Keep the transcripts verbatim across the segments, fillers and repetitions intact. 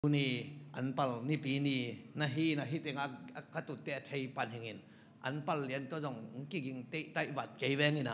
นี่อันปัลนี่ปีนี้นะฮีนะฮีเต็งกระตุเตะไทยปันเฮงินอันปัลเรียนตัวจงกิ่งเตะไต้หวัดเกยเวงินะ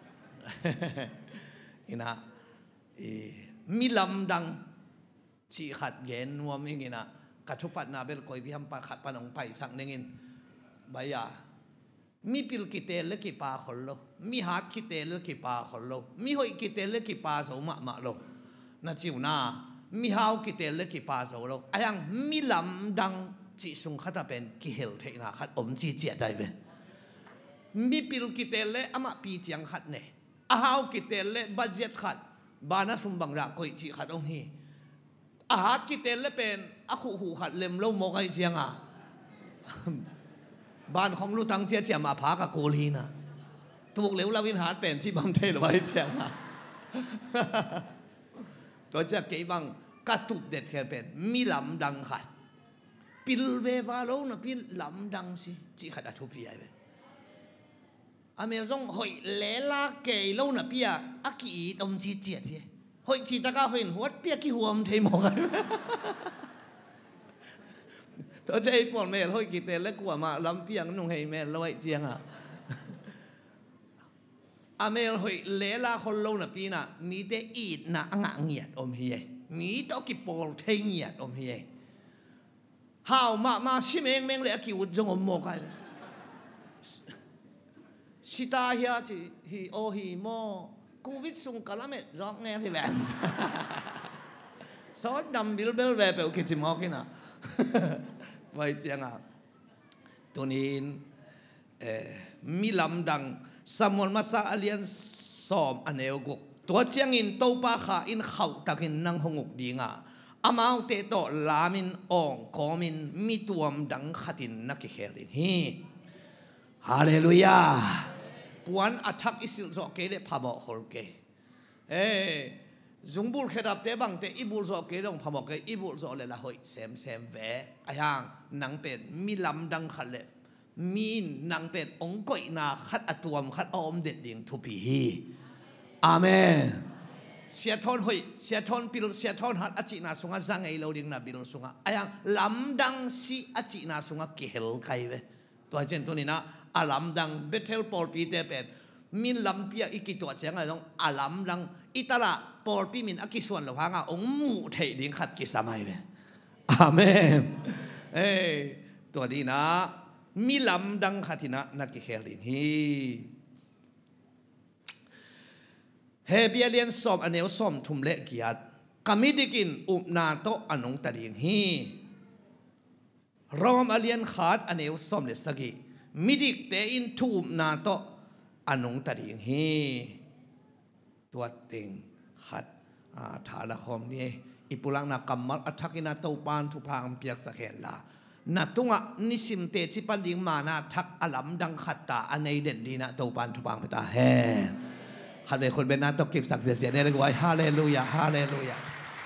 อินะมีลำดังชีขัดเย็นวัวมิงินะกระทุปัดนาเบลคอยพิฮัมปัดขัดปนองไปสักนึงินใบยามีปิลกิเตลกิปาขลโลมีหาดกิเตลกิปาขลโลมีหอยกิเตลกิปาสมะมะโลนั่นจิวนามีฮาวกิเตลกิปาโซโลอายังมีลำดังจิสุงขัดเป็นกิเฮลเทนาขัดอมจีเจียได้เวมีปิลกิเตลอามาปีจียงขัดเนี่ยอาฮาวกิเตลบัจเจตขัดบานาสุมบังรักกุยจีขัดองฮีอาหารกิเตลเป็นอาคูหูขัดเล็มโลโมกไอเชียงอ่ะบ้านของลูกตังเจียเจียมาพากับโกลีนะถูกเหลวลาวินหาดเป็นที่บัมเทลไว้เชียงอ่ะตัวจะเกี่ยบังกระตุกเด็ดแค่เป็นมีลำดังขัดปิลเววาโลนะปิลลำดังสิจีขัดทุบยัยเป็นอเมซอนหอยเลลาเกยโลนะพี่อะอากีดอมจีเจียทีหอยจีตะก้าหอยหัวเปียกี่หัวมเทมองกันตัวใจปวดเมลหอยกีเตเล็กกว่ามาลำเปียงนุ่งให้เมลลอยเจียงอ่ะอเมลหอยเลลาคนโลนะพี่น่ะมีแต่อีดน่ะอ่างเงียดอมเฮียมีตัวกิปอลเทเงียดอมเฮียฮาวมามาชิเมงเมงเลยกิวจงอมโมกันสิตาเฮียที่ฮีโอฮีโมกูวิสุงกะละเมจอกเงี้ยที่แบบสอดดำบิลเบลแบบเอาคิดจิมอกินะไว้เจียงอ่ะตัวนี้มีลำดังสมวนมาซาอเลียนสอมอันเอวกุกตัวเจียงอินโตปาขาอินเขาตักินนังหงุกดีงาอามาเตโตลามินองคอมินมีตัวมดังขัดินนักเขลิฮีฮาเลลูยาปวนอัฐักอิสิลโซเกเลพาบอกฮอลเกเอจุงบุลเขดับเตบังเตอิบุลโซเกลงพาบอกเกอิบุลโซเลละหอยเซมเซมเวอายังนังเป็นมีลำดังขัดเลมีนังเป็นองค์กอยนาขัดอตัวมขัดอมเด็ดดิ่งทุพีอาเมนเสียทอนหอยเสียทอนปิลเสียทอนหัดอจินาสุงะจังไอโลดิ่งนาบิลสุงะอายังลำดังสีอจินาสุงะเกลไกเวตัวเจนตัวนี้นะอาลำดังเบเทลปอลปีเตเป็นมินลำเปียอีกิตัวเจงไงต้องอาลำดังอิตาลาปอลปีมินอากิส่วนหลวงอ่ะองมูเทดิ่งขัดกิสามัยเวอาเมนเอ้ตัวนี้นะมีลำดังขัดนะนักกิเคลิงฮีเฮเบียเลียนสอมอันเนวสอมทุมเละกิยัดกามิดิกินอุปนาโตอันงตะลิงฮีรอมอเลียนขาดอันเนวสอมเลสกิมิดิกเตอินทุมนาโตอันงตะลิงฮีตัวเต็งขัดฐานละคมนี่อิปุลังนักกรรมอัฐกินาโตปานทุพางเปียกสะเข็นละนัตุงะนิสิมเตจิปันดิงมานาทักอลัมดังขัดตาอันในเด่นดีนะโตปานทุพางไปตาแห่ขัดเลยคนเป็นนาตกิบสักเสียเสียเนี่ยเลยว่าฮาเลลูยาฮาเลลูยา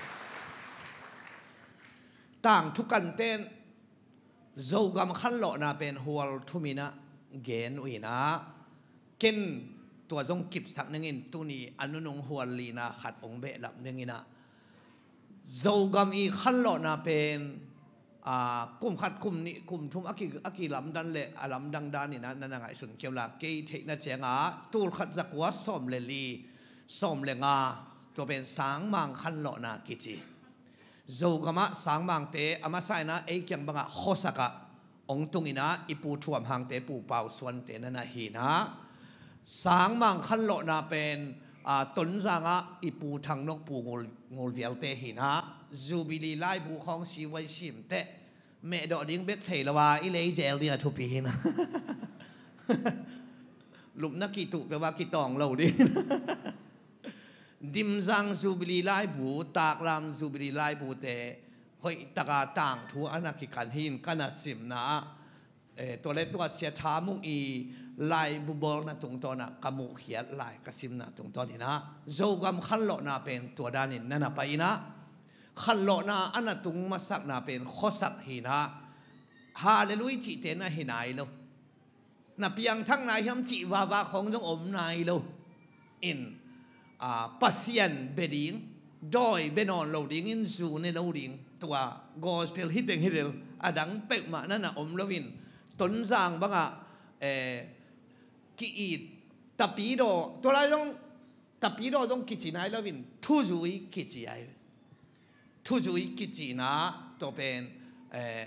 ต่างทุกกันเต้นโจกำขันหล่อนาเป็นหัวทุมินะเกนอุยนะเกินตัวจงกิบสักนึงอินตุนีอนุนงหัวลีนาขัดองเบลับนึงอินะโจกำอีขันหล่อนาเป็นกุมขัดกุมนี่กุมทุ่มอักกีอักกีลำดันเละลำดังดานี่นะนั่นไงสุนเกี่ยวละเกยเทนะเจงาตูขัดจักวัดสมเลลีสมเลงาตัวเป็นสางมังขันหล่อนากิจิโจกมะสางมังเตอามาใส่นะเอกยังบังอะโคสักะองตุงินะอิปูท่วมหางเตปูเป่าส่วนเตนันหีนะสางมังขันหล่อนาเป็นต้นจางะอิปูทางนกปูงูงูเดียวเตหินะจูบิลีไลบูของชีวชิมเตเมดอดิ้งเบ็กเทลวาอิเลเจลเดียทุปีนะหลุมนักกีตุแปลว่ากีตองเราดิดิมซังจูบิลีไลบูตากลำจูบิลีไลบูเตหอยตากาต่างทัวอนักกิกันหินกันสิมนะตัวเล็กตัวเสียท้ามุงอีลายบุบอลนะตรงตัวนะกมุเขียนลายกสิมนะตรงตัวนี้นะโจกำขันโลนาเป็นตัวด้านินนั่นไปนะขันโลนาอันนั้นตุงมาสักนาเป็นข้อสักหินะฮาเลลุยจิเตนะหินายโลนับยังทั้งนายยำจิวาวาของจงอมนายโลอินปัสยันเบดิง ดอยเบนอนเราดิ้งอินซูในเราดิ้งตัว gospel ฮิตเองฮิตเดลอดังเป็กมานั่นน่ะอมลวินต้นสร้างบ้างอ่ะเออกีอีดตะปีโดตัวไรต้องตะปีโดต้องกิจนายลวินทุจุยกิจไอทุจุยกิจนะตัวเป็นเออ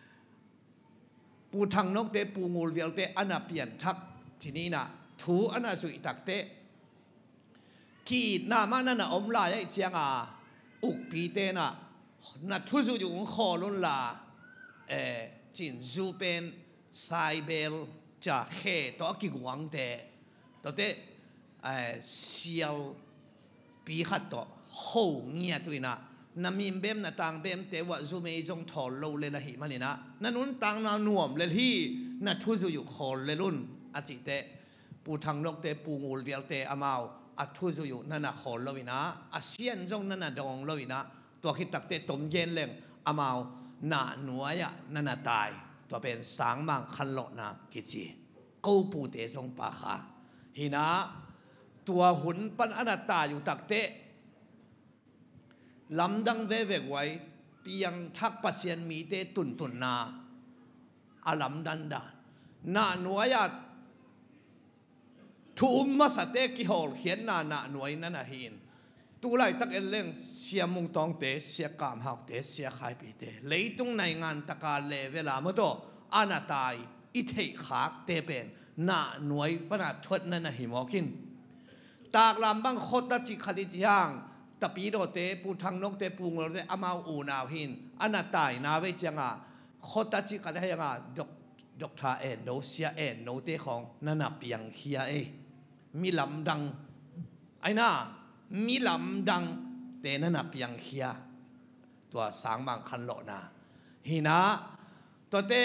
ปูทางนกเตปูงูเวียลเตอันน่ะเปลี่ยนทักทีนี้น่ะทูอันน่ะสุยตักเตกีดนามานั่นน่ะอมลายไอเจียงอ่ะอุกปีเตน่ะน่ะทุจุอยู่ขอลุนลาเออจินจูเป็นไซเบลจะเขตัวกิกวังเตตัวเตเออเซียวปีขัดตัวโหเงียตัวน่ะน้ำมีเบมน่ะต่างเบมแต่ว่าจูเมย์จงถอดโลเลยละหิมันนี่นะนั่นนู้นต่างน่ะหน่วมเลยที่น่ะทุจุอยู่ขอเลยรุ่นอาจิเตปูทางนกเตปูงูเวียลเตอามาวอัทุจุอยู่นั่นน่ะขอเลยนะอาเซียนจงนั่นน่ะดองเลยนะตัวคิดตักเตต้มเย็นเล่งอามาวหน้าหนัวยะนั่นน่ะตายตัวเป็นสางมังคันโลนะกิจิกูปูเตจงปาขาหินะตัวหุ่นปันอนัตตาอยู่ตักเตลำดังเวเวกไว้เพียงทักปัสยันมีเตตุนตุนนาอาลำดันดาหน้าหนัวยะทุ่มมาสเตกิฮอลเขียนหน้าหน้าหน่วยนั่นน่ะหินตัวไรตักเอลเล่งเสียมุงตองเตะเสียกามหักเตะเสียขายปีเตะเลยตรงในงานตะการเลเวลาเมื่อตัวอาณาตายอิเทขาเตเป็นหน้าหน่วยปนาทดนั่นน่ะหิมอกินตากลำบังโคตรจิคดิจิฮังตะปีโดเตปูทางนกเตปูงเราเตอามาอูนาวหินอาณาตายนาเวจังอ่ะโคตรจิคดิยังอ่ะดกดกทาเอ็นโนเสียเอ็นโนเตของนั่นน่ะเปียงเขียเอมีลำดังไอ้น่ามีลำดังเตนั่นน่ะเปียงเขียตัวสางบางคันโลนะหินะตัวเต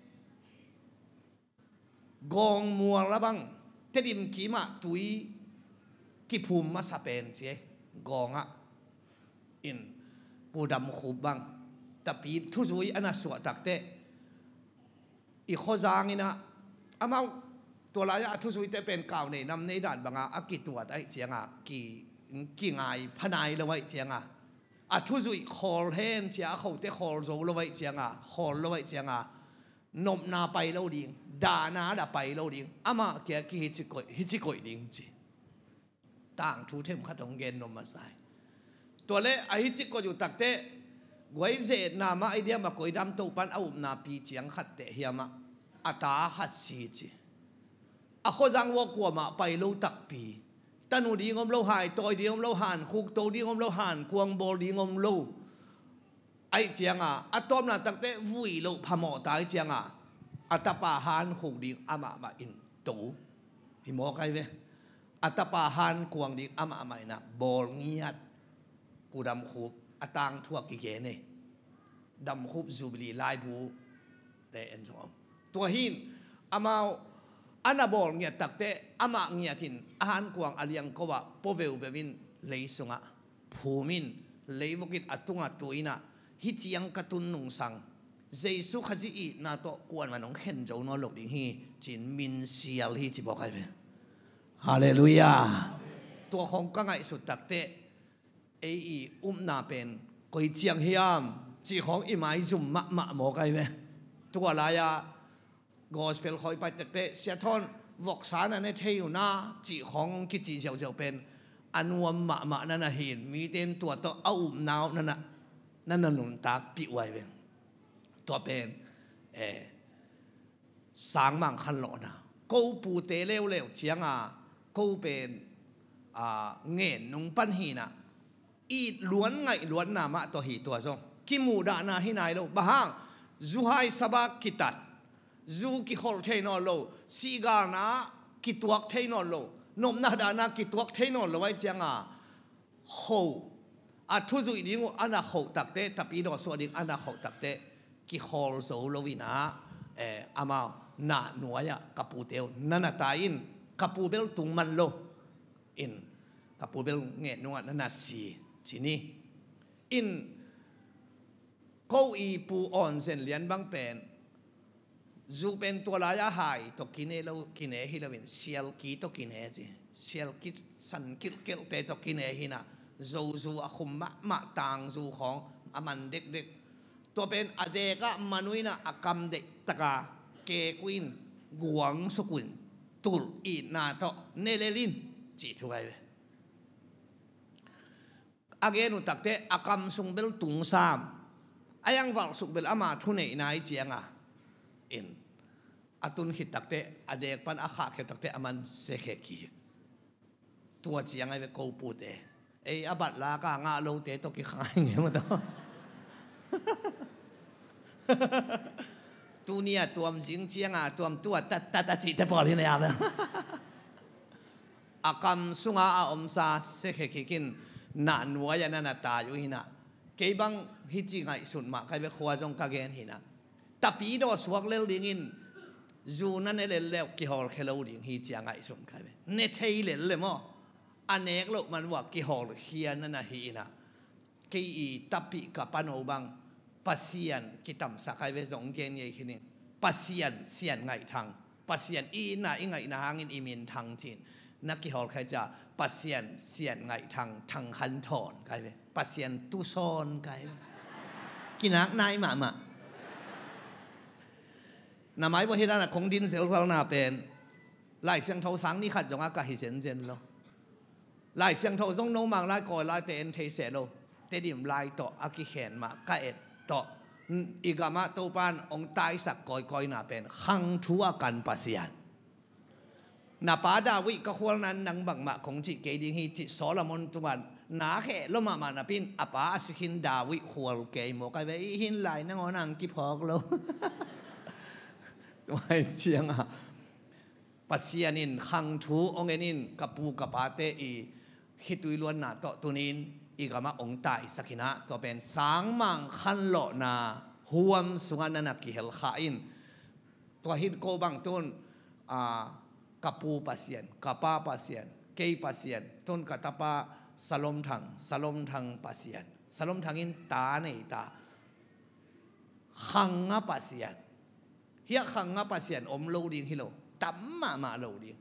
กองมัวละบังเตดิมกีมาตุยกิภูมิมาสเปนเจกองอ่ะอินปูดำขุบบังแต่ปีทุจุยอันน่ะสวดตักเตอีกข้อจางนี่นะอามาตัวลายะทุจุยเตเป็นเก่าในนำในด่านบางอ่ะกิตัวได้เจียงอ่ะกี่กี่ไงพนายเราไว้เจียงอ่ะอาทุจุยคอลเฮนเจียเขาเตคอลโจเราไว้เจียงอ่ะคอลเราไว้เจียงอ่ะนมนาไปเราดิ่งด่านาด่าไปเราดิ่งอามาเกี่ยกี่ฮิจิโกยฮิจิโกยดิ่งจีต่างทูเทมขัดองเกนนมมาใส่ตัวเล่ไอฮิจิโกอยู่ตักเตะไว้เจนามาไอเดียมาโกยดำตัวปันเอาหน้าปีเจียงขัดเตะเฮียมาอาตาขัดซีจีอาโคจังวกลัวมาไปเราตักปีตันูดีงมเราหายตัวดีงมเราหันคุกตัวดีงมเราหันกวงโบดีงมเราไอเจียงอ่ะอะตอมน่ะตักเตะวุยเราพมอตายเจียงอ่ะอัตปาหันคุกดีอามามาอินตูหิมอไกเวอัตปาหันกวงดีอามามาอินะบอลเงียดปูดำคูบอัตังทั่วกิเกเน่ดำคูบจูบิลีไลบูเตเอ็นจอมตัวหินอามาอันน่ะบอกเงียตักเตะอามาเงียทินอาหารกวางอาเลียงก็ว่าพอเวลเววินเลยสุงะภูมินเลยบุกิดอัตุงะตัวอินะฮิจิยังกระตุนนุงสังเจสุขจิอีน่าโตกวนมันน้องเข็นเจ้าน้องหลกดิ่งฮีจินมินเซียลฮีจิบอกใครเป็นฮาเลลูยาตัวของกังไงสุดตักเตะเอออุ้มนาเป็นกุยเจียงเฮียมจีของอิมายจุ่มมะมะหมอใครเป็นตัวลายากอสเปลคอยไปตักเตะเสียทอนวกสารนั่นเที่ยวหน้าจีของกิจิเจ้าเจ้าเป็นอันวมมะมะนั่นน่ะเห็นมีเต็นตัวตัวเอาอุ้มนาวนั่นน่ะนั่นน่ะหนุนตาปิไว้เป็นตัวเป็นเออสางมังคันหลอนะกูปูเตเลวเลวเชียงอ่ะกูเป็นอ่าเงินนุ่งปันหีน่ะอีล้วนไงล้วนนามะตัวหีตัวซงกิมูดานาหินายโลบะฮังจูไฮสบากิตัดจูกิโคลเทนอโลซีกานากิตวกเทนอโลนมนาดานากิตวกเทนอโลไว้เจียงอ่ะโหอาทุจุยดิ้งอันน่ะโหตักเตะตับอีดอสวดิ้งอันน่ะโหตักเตะกิโคลโซโลวินาเอออามาหน้าหน่วยอะกับปูเตลนั่นน่ะตายอินกับปูเบลตุงมันโลอินกับปูเบลเงี้ยนัวนั่นน่ะสีทีนี้อินเขาอีปูอ่อนเส้นเลียนบางเป็นจูเป็นตัวลายหายตกินเอเรากินเอฮิลาวินเซียลกีตกินเอจีเซียลกีสันกิลกิลเตตกินเอฮินะจูจูอะคุมมะมะต่างจูของอามันเด็กๆตัวเป็นอเดกะมานุยนะอากรรมเด็กตะกาเกกวินกวงสกุลตุลอีนาโตเนเลลินจีทุไกอาเกนุตักเตอากรรมสุงเบลตุงสามอายังวัลสุกเบลอามาทุเนนายเจียงอ่ะอินอาตุนหิตักเตอเดกปันอาขาเขตักเตอามันเสกกีตัวเจียงไอ้เบกูปูเตไอ้อาบัดลากางาโลเตตกิขายเงี้ยมันต่อตัวเนี่ยตัวมสิงเจียงอ่ะตัวมตัวตัดตัดตัดจีแต่พอที่ไหนอ่ะอากรรมสุงอาอมซาเสกกีกินน่าหนัวยันน่าตาอยู่หินะเก็บังฮิจิไงสุดมาใครไปขวาจงกางเกนหินะแต่ปีโดสวกเลวดิ่งจูนั่นเอเลเลวกิฮอลเคลวดิ่งฮิจิไงสุดใครไปเนเทยเลเลมั้งอันเอกโลกมันว่ากิฮอลเฮียนั่นน่ะฮีนะกีอีแต่ปีกับปนโอบังปัสเซียนกิตำสักใครไปจงเกนยี่ขี้นี่ปัสเซียนเซียนไงทางปัสเซียนอีน่ะอีไงนะหางอินอีมินทางจีนนักกิฮอลใครจะปัสเซียนเสียนไงทางทางขันถอนใครไปปัสเซียนตุซอนใครกินนักนายมามาหน้าไม้พวกที่นั่นคงดินเสียวเสาหน้าเป็นไล่เสียงเท่าสังนี่ขัดจงอากาศเสียนเจนโลไล่เสียงเท่าทรงโนมังไล่ก่อยไล่เตนเทเสโลเตดิมไล่ต่ออากิเขนมาก็เอ็ดต่ออีกามาตัวปานองตายสักก่อยก่อยหน้าเป็นขังทัวกันปัสเซียนนาปาดาวิก็ควรนั้นนังบังมาของจิเกดิงฮิจิโซลามอนตุวันนาแค่ลมามานาปินอาปาสิหินดาวิควรเกยโมกไปหินไหลนังอนังกิพอกโลไว้เชียงอ่ะปัสเซียนินขังทูองเงินินกับปูกับปาเตอีฮิตุยล้วนนาโตตุนินอีกามาองตายสักินะตัวเป็นสางมังขันโลนาห่วมสุงานันกิเฮลขาอินตัวฮิตโกบังตุนอ่าkapu pasien, kapa pasien, kei pasien, ton katapa salom thang, salom thang pasien, salom thangin ta nei ta, khanga pasien, hiya khanga pasien om lo ding hilo, tamma ma lo ding,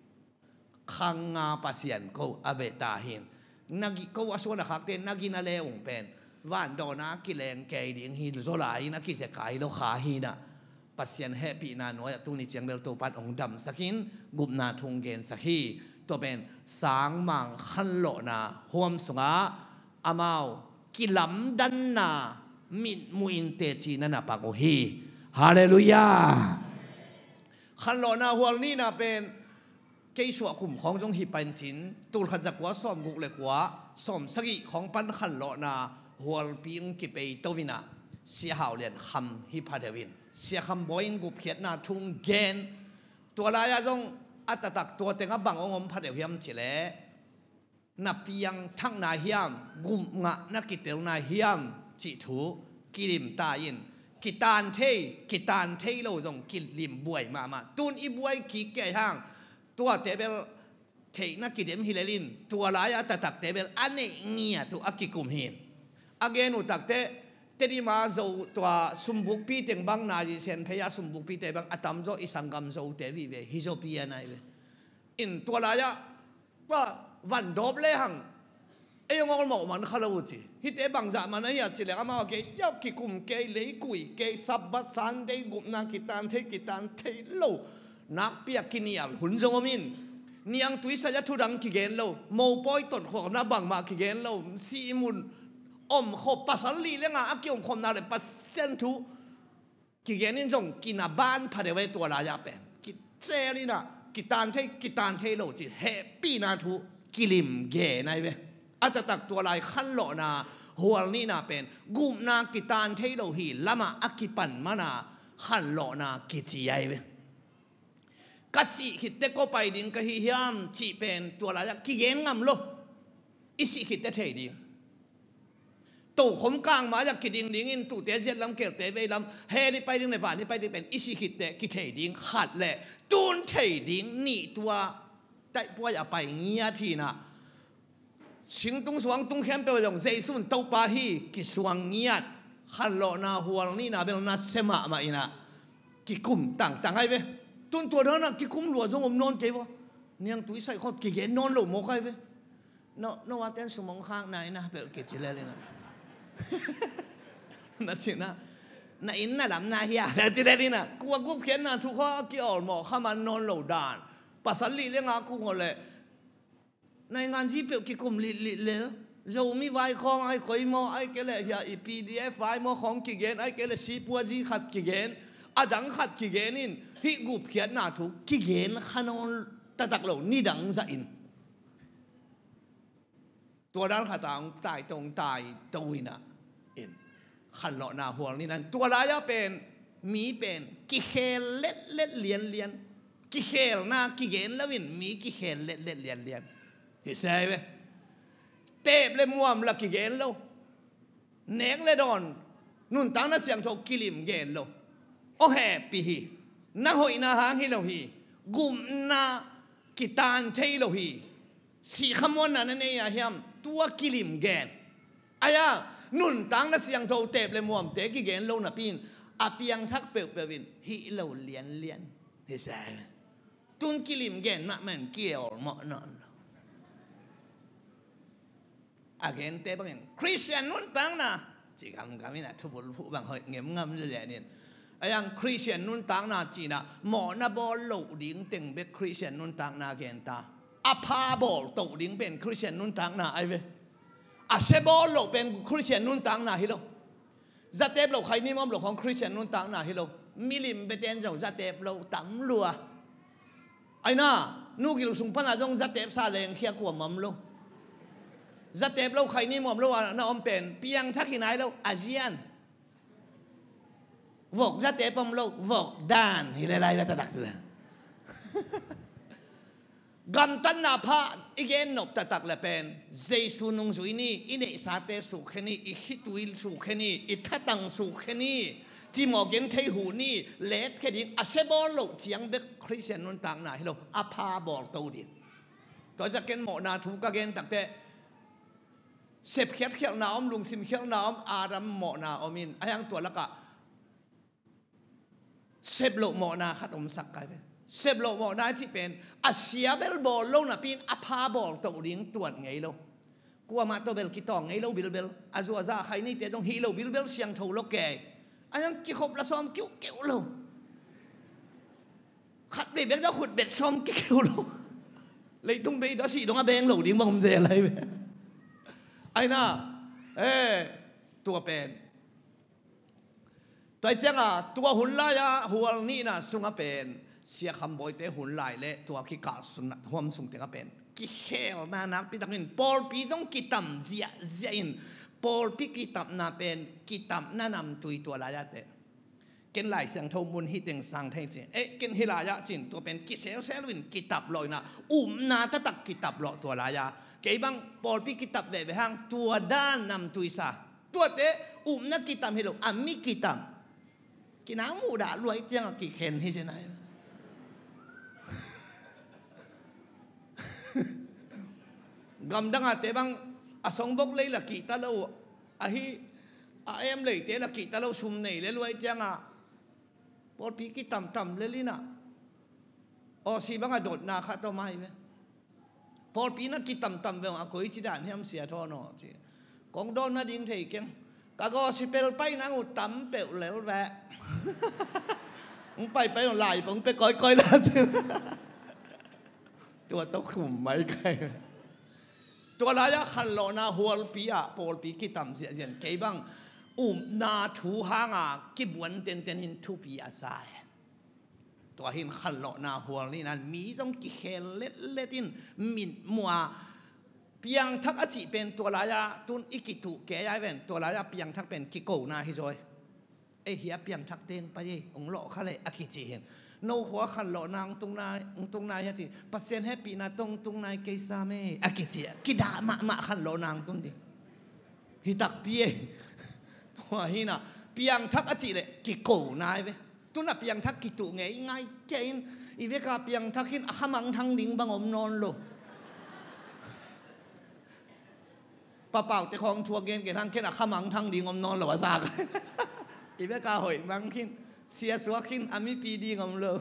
khanga pasien ko abe ta hin, nagi ko aswana khakte nagi na le ong pen, van do na kileng kei ding hin zolai na ki se kai lo kha hi na.ปัสเซียนแฮปปี้นาหน่วยตุนิเจียงเบลตัวปัดองดำสักินกุบนาทงเกนสักฮีตัวเป็นสางมังขันโลนาห่วมสงาอามาวกิลำดันนามิดมุอินเตจีนันนาปากโอฮีฮาเลลูยาขันโลนาห่วงนี่นาเป็นเกี่ยวกับกลุ่มของจงฮิปันจินตูลขันจักว่าสอมกุกเล็กว่าสอมสกิของปันขันโลนาห่วงปีงกิเปยตัววินาเสียหาวเรียนคำฮิพาเดวินเสียคำบอยน์กุบเขียนนาทุ่งเกนตัวลายจงอัตตักตัวเต็งบังองมพัดเดียมเฉลนับเพียงทั้งนาเฮียมกุมงะนักกิเตลนาเฮียมจิถูกิริมตายินกิตานเทกิตานเทโลจงกิริมบวยมามาตุนอีบวยขีแก่ห้างตัวเตเบลเทนักกิเดมฮิเลลินตัวลายอัตตักเตเบลอันนี้เงียตัวอักกิกุมหินอเกนุตักเตเตดีมาโจตัวสมบุกปีเต็งบังนาจิเซนพยาสมบุกปีเต็งบังอัตมโจอิสังกัมโจเตวีเวฮิโจปียนายเวอินตัวลายะว่าวันดบเลยหังเอ้ยงอลหมอมันขลุ่จิฮิตเอบังจะมันเนี่ยจิเลกามาเกยยับกิกุมเกยเลยกุยเกยสับบัดสันเดกุมนากิตันเทกิตันเทโลนักเปียกินียลหุ่นจงมินเนียงตุยสัจทุดังกิเกนโลโมปอยตดขวบนาบังมากิเกนโลซีมุนอมขบปัสลีเรื่องอ่ะกิอมขบนาเลยปัสเซนทุกิเกนินจงกินาบ้านพาเดไว้ตัวลายาเป็นกิเจลินะกิตานเทกิตานเทโลจิเฮปีนาทุกิลิมเกนายเวอัตตักตัวลายขันโลนาหัวนี่นาเป็นกุมนากิตานเทโลฮีละมาอักิปันมานาขันโลนากิจิยายเวกัสิขิดเตก็ไปดินกะฮิยามจีเป็นตัวลายกิเกนงามโลอิสิขิดเตเทดิงตู่ขมกลางมาจากกิดิงดิงอินตู่เตเจ็ดลำเกลเตเวลำเฮนี่ไปดิงในบ้านนี่ไปดิงเป็นอิสิขิดเตกิเทดิงขัดแหละตูนเทดิงนี่ตัวได้ป่วยไปเงียทีน่ะชิงตุงสวงตุงเข้มเปย์งเจสุนเต้าปาฮีกิสวงเงียดขันโลนาหัวนี่น่ะเป็นน่าเสมามาอินะกิกุมต่างต่างให้เว้ตุนตัวนั้นน่ะกิกุมหลวงจงอมนอนเกวะเนี่ยตุยใส่ข้อกิเกนนอนหลวงโมกให้เว้เนาะเนาะว่าเต้นสมองข้างไหนนะเปลกิจิเลเลยนะนั่นสินะน่าอินน่าลำน่าเฮียแต่ที่เรื่องนี้นะกูว่ากูเขียนนะทุกข้อกี่ออกหมอข้ามันนอนหลับดานภาษาลีเรื่องอากูคนเลยในงานที่เปิดกิจกรรมลิลิเลยเรามีไว้ของไอ้คอยมอไอ้เกลือเฮียอีพีดีเอฟไว้มอของกิเกนไอ้เกลือชีปัวจีขัดกิเกนอาดังขัดกิเกนินพี่กูเขียนนะทุกกิเกนขนอนตะตักเหล่านี่ดังจะอินตัวด้านขาต่างตายตรงตายตวินะเอ็นขันหล่อหน้าห่วงนี่นั่นตัวร้ายเป็นมีเป็นกิเคลเล็ดเล็ดเลียนเลียนกิเคลหน้ากิเกนแล้ววินมีกิเคลเล็ดเล็ดเลียนเลียนเห็นไหมเตะเลยมัวมละกิเกนแล้วเน็กเลยดอนนุ่นตั้งน่าเสียงโชกิลิมเกนแล้วโอแฮปีฮีน่าหอยน่าหางฮิโลฮีกุมน่ากิตานเทโลฮีสีขมวนนั่นเนี่ยเฮียมตัวกิลิมเกนอายะนุ่นตั้งน่าเสียงโชเตะเลยมัวมเตะกิเกนแล้วน่ะปีนอาเปียงทักเปลวเปลวินฮิโลเลียนเลียนเห็นไหมตุนกิลิมเกนน่ะมันเกี่ยวเหมาะนั่นอาเกนเต้บังเงินคริสเตียนนุ่นตั้งนะจีคำคำนี้นะทุบผู้บางคนเงียบงำเลยเนี่ยไอ้ยังคริสเตียนนุ่นตั้งนะจีนะหมอนาบอลโลดิ้งเต็งเป็นคริสเตียนนุ่นตั้งนะเกนตาอาพาบอลโตดิ้งเป็นคริสเตียนนุ่นตั้งนะไอ้เว้อาเซบอลโลเป็นคริสเตียนนุ่นตั้งนะฮิโลจัตเตปโลใครมีมั่งโลของคริสเตียนนุ่นตั้งนะฮิโลมิลิมเป็นเต็นเจ้าจัตเตปโลตั้งรัวไอ้น่ะนู่กิลสุงพันอาจงจัตเตปซาเลงเขียกว่ามั่มโลจัตเตปเราใครนี่หมอมเราว่าน้าอมเป็นเพียงทักที่ไหนเราอาเซียนวกจัตเตปมเราวกด้านที่ไรๆแล้วตัดสิละกันตันนาพะอีกเอ็นนบตัดละเป็นเจสุนุงจุยนี่อินเอสาเตสุขนี่อิฮิตุอิลสุขนี่อิทัตังสุขนี่ที่หมอเกนเทหูนี่เล็ดแค่นี้อาเซบอลเราเจียงเบกคริสเตียนนุ่นต่างหน้าให้เราอาพาบอกตัวดิตัวจะเกนหมอนาถูกกันเกนตักแต่เสพเขียดเขียดน้ำลุงซิมเขียดน้ำอารัมหมอนาอมินไอ้ยังตัวละกะเสพโลหมอนาขัดอมสักกันไปเสพโลหมอนาที่เป็นอาเซียเบลบอลโลน่ะเป็นอาพาบอลตัวดิ้งตัวไงโลกัวมาตัวเบลกิตองไงโลบิลเบลอาจัวซาใครนี่เตะต้องฮีโลบิลเบลเสียงถูโลแกไอ้ยังกิขบละซ้อมกิ้วเกี่ยวโลขัดเบ็ดเบลจะขุดเบ็ดซ้อมกิ้วโลเลยตุ้งไปดอสีตรงอาเบงโลดิ้งบังเจอะไรไปไอ้น่ะเอ้ตัวเป็นตัวเจ้าอ่ะตัวหุ่นลายอ่ะหัวนี่น่ะสุงอ่ะเป็นเสียคำบ่อยแต่หุ่นลายเละตัวขี้กาสุนัขหัวมันสุงเต็งอ่ะเป็นกิเฮลน่านักปีตักนินปอลปีจงกิตัมเจียเจียอินปอลปีกิตัมน่ะเป็นกิตัมน่านำตุยตัวลายเตะเกินหลายเสียงทมุนฮิตเต็งสังเทจินเอ๊ะเกินฮิลายะจินตัวเป็นกิเซลเซลวินกิตับลอยน่ะอุ้มนาตะตักกิตับลอยตัวลายะเกี่ยบังปอลพิกิตับเดบหังตัวด้านนำตุยซาตัวเตะอุ้มนักกิตัมฮิโลอามิกิตัมกินน้ำมูดารวยเจียงกิเข็นให้เช่นไรกำดังอาเตะบังอาสงบกเลยละกิตาโลอาฮิอาเอ็มเลยเตะละกิตาโลชุมเนยเลยรวยเจียงอ่ะปอลพิกิตัมตัมเลยลินะโอซีบังอาโดดนาคาโตไม่เว้พอปีนั้นกิตัมตัมเวงอากุยจิดานเฮียมเสียทอนอจีกองโดนนาดิ้งเทกิงกะก็สิเปลไปนังอุตัมเปลเลวแวะมึงไปไปหลายมึงไปก้อยก้อยแล้วจีตัวต้องขุมไม่ใครตัวลายขันโลนาหัวปีอะพอปีกิตัมเสียเสียนเกี่ยบังอุ้มนาทูหางอ่ะกิบวันเต็นเต็นหินทุปีอาศัยตัวหินขันโลนาหัวนี่นั่นมีต้องกิเคลเล็ดเล็ดินมินมัวเพียงทักอจิเป็นตัวลายะตุนอิกิตุแก่ย้ายเป็นตัวลายะเพียงทักเป็นกิโกนาฮิจอยเอเฮียเพียงทักเต็งไปยี่องหล่อเขาเลยอากิจิเห็นโนหัวขันโลนางตรงนายตรงนายจิปัสเซนแฮปปี้นาตรงตรงนายเกซาเมอากิจิกิดามะมะขันโลนางตุนดิฮิตักเปียตัวหินะเพียงทักอจิเลยกิโกนายเว้ตุนับยังทักกิตุไงไงเจนอีเวกาเพียงทักหินขมังทางดิ่งบังอมนอนโลป้าเป่าแต่ของทัวเกนเกนทางเข็นขมังทางดิ่งอมนอนหรอวะซากอีเวกาหอยบังขินเสียสวะขินอามิปีดีงอมโล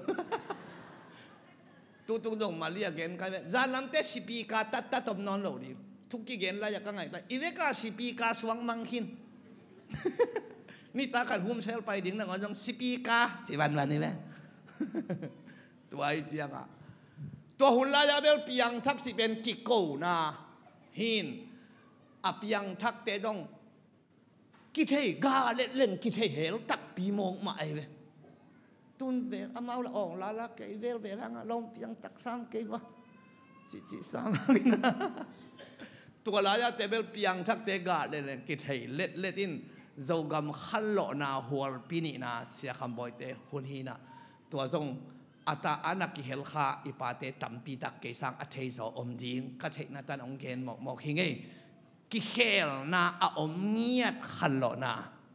ตุตุดงมาเรียกเกนกันจานัมเตสิปีกาตัดตัดอมนอนโลดิทุกกี่เกนละอยากกันไงแต่อีเวกาสิปีกาสวงมังขินนี่ตาขัดหุ้มเชลไปดิ้งนั่งอ๋อจังสิปีกาจีวันวันนี้ไหมตัวไอ้เจียงอ่ะตัวหุ่นลายาเบลเปียงทักที่เป็นกิโก้นะหินอ่ะเปียงทักเตจงกิเทกาเล่นเล่นกิเทเฮลตักปีมงมาไอ้เว้ตุนเวลอามาละอองลาละเกยเวลเวลางลองเปียงตักซ้ำเกยวะจิจิซ้ำกินะตัวลายาเตเบลเปียงทักเตกาเล่นเล่นกิเทเล่นเล่นอินเจ้ากำขันโลนาหัวปีนี่นะเสียคำบ่อยเตหุ่นหินะตัวทรงอาตาอานักกิเฮลข้าอีปาเตตัมปีตักเกสังอัฐิโสอมจิงก็เทนัตันองเกนหมอกหมอกหิงเอกิเฮลนาอมเงียดขันโลนา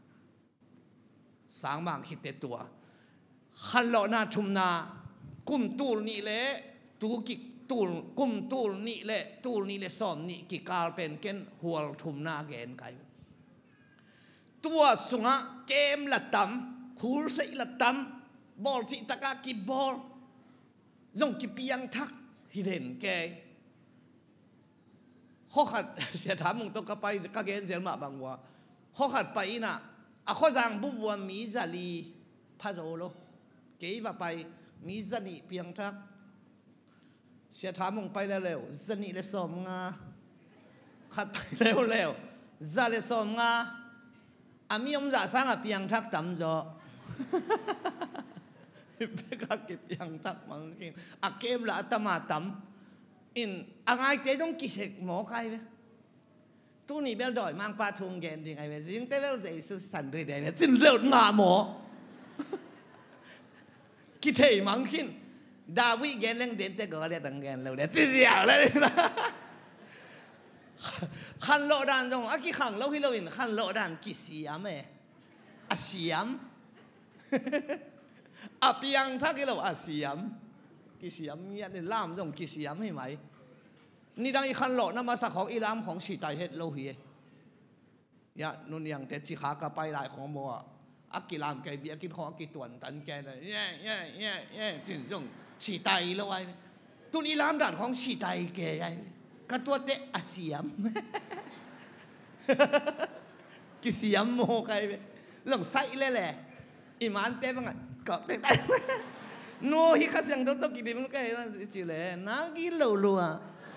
สางบางคิดเตตัวขันโลนาทุมนากุมตูลนี่เละตูกิตูลกุมตูลนี่เละตูลนี่เละซ้อมนี่กิกาลเป็นเกนหัวทุมนาเกนไกตัวสุงะเกมละตั้มคูลใส่ละตั้มบอลจิตกากีบอลจงกีเปียงทักฮิเดนแกข้อขัดเสียถามมึงต้องกไปก็เกณฑ์เสียมาบางว่าข้อขัดไปน่ะอ่ะข้อสั่งบุบวันมีจารีพาโจโลเกี่ยวไปมีจานีเปียงทักเสียถามมึงไปแล้วเร็วจานีเลสอมงาขัดไปเร็วเร็วจาเลสอมงาอามีอมจ่าสร้างอ่ะเปียงทักตั้มจ่อเพื่อกิบยังทักมังกินอาเกมละตมาตั้มอินอะไรเตจงกิเชกหมอใครเนี่ยตู้นี่เบลดอยมังปาทุงเกนยังไงเนี่ยจิงเตเบลใจสุดสันด้วยเดเนี่ยจิงเลือดหน้าหมอกิเทมังกินดาวิเกนเล่งเด่นแต่ก็เรียกตังเกนเราเนี่ยจิเดียวเลยนะขันโลดานจงอากิขังเราฮิโลอินขันโลดานกิเสียมเออาเสียมอาเปียงทักกิโลอาเสียมกิเสียมเนี่ยนี่ล่ามจงกิเสียมให้ไหมนี่ดังอีขันโลน้ำมาสักของอีลามของชีตายเฮ็ดโลหีเนี่ยนุ่นยังแต่จิขากระไปหลายของโมอ่ะอากิลามแกเบียกินของอากิตวนตันแกเลยแย่แย่แย่แย่จริงจงชีตายแล้วไว้ตุนอีลามด่านของชีตายแกใหญ่ก็ตัวเตะอาเสียมกิเสียมโมใครเรื่องไส้เลยแหละอิมานเต้บังอ่ะก็เตะได้โน้ฮิคัสยังต้องกินดีมันก็เห็นจิเลยนักกิโลลัว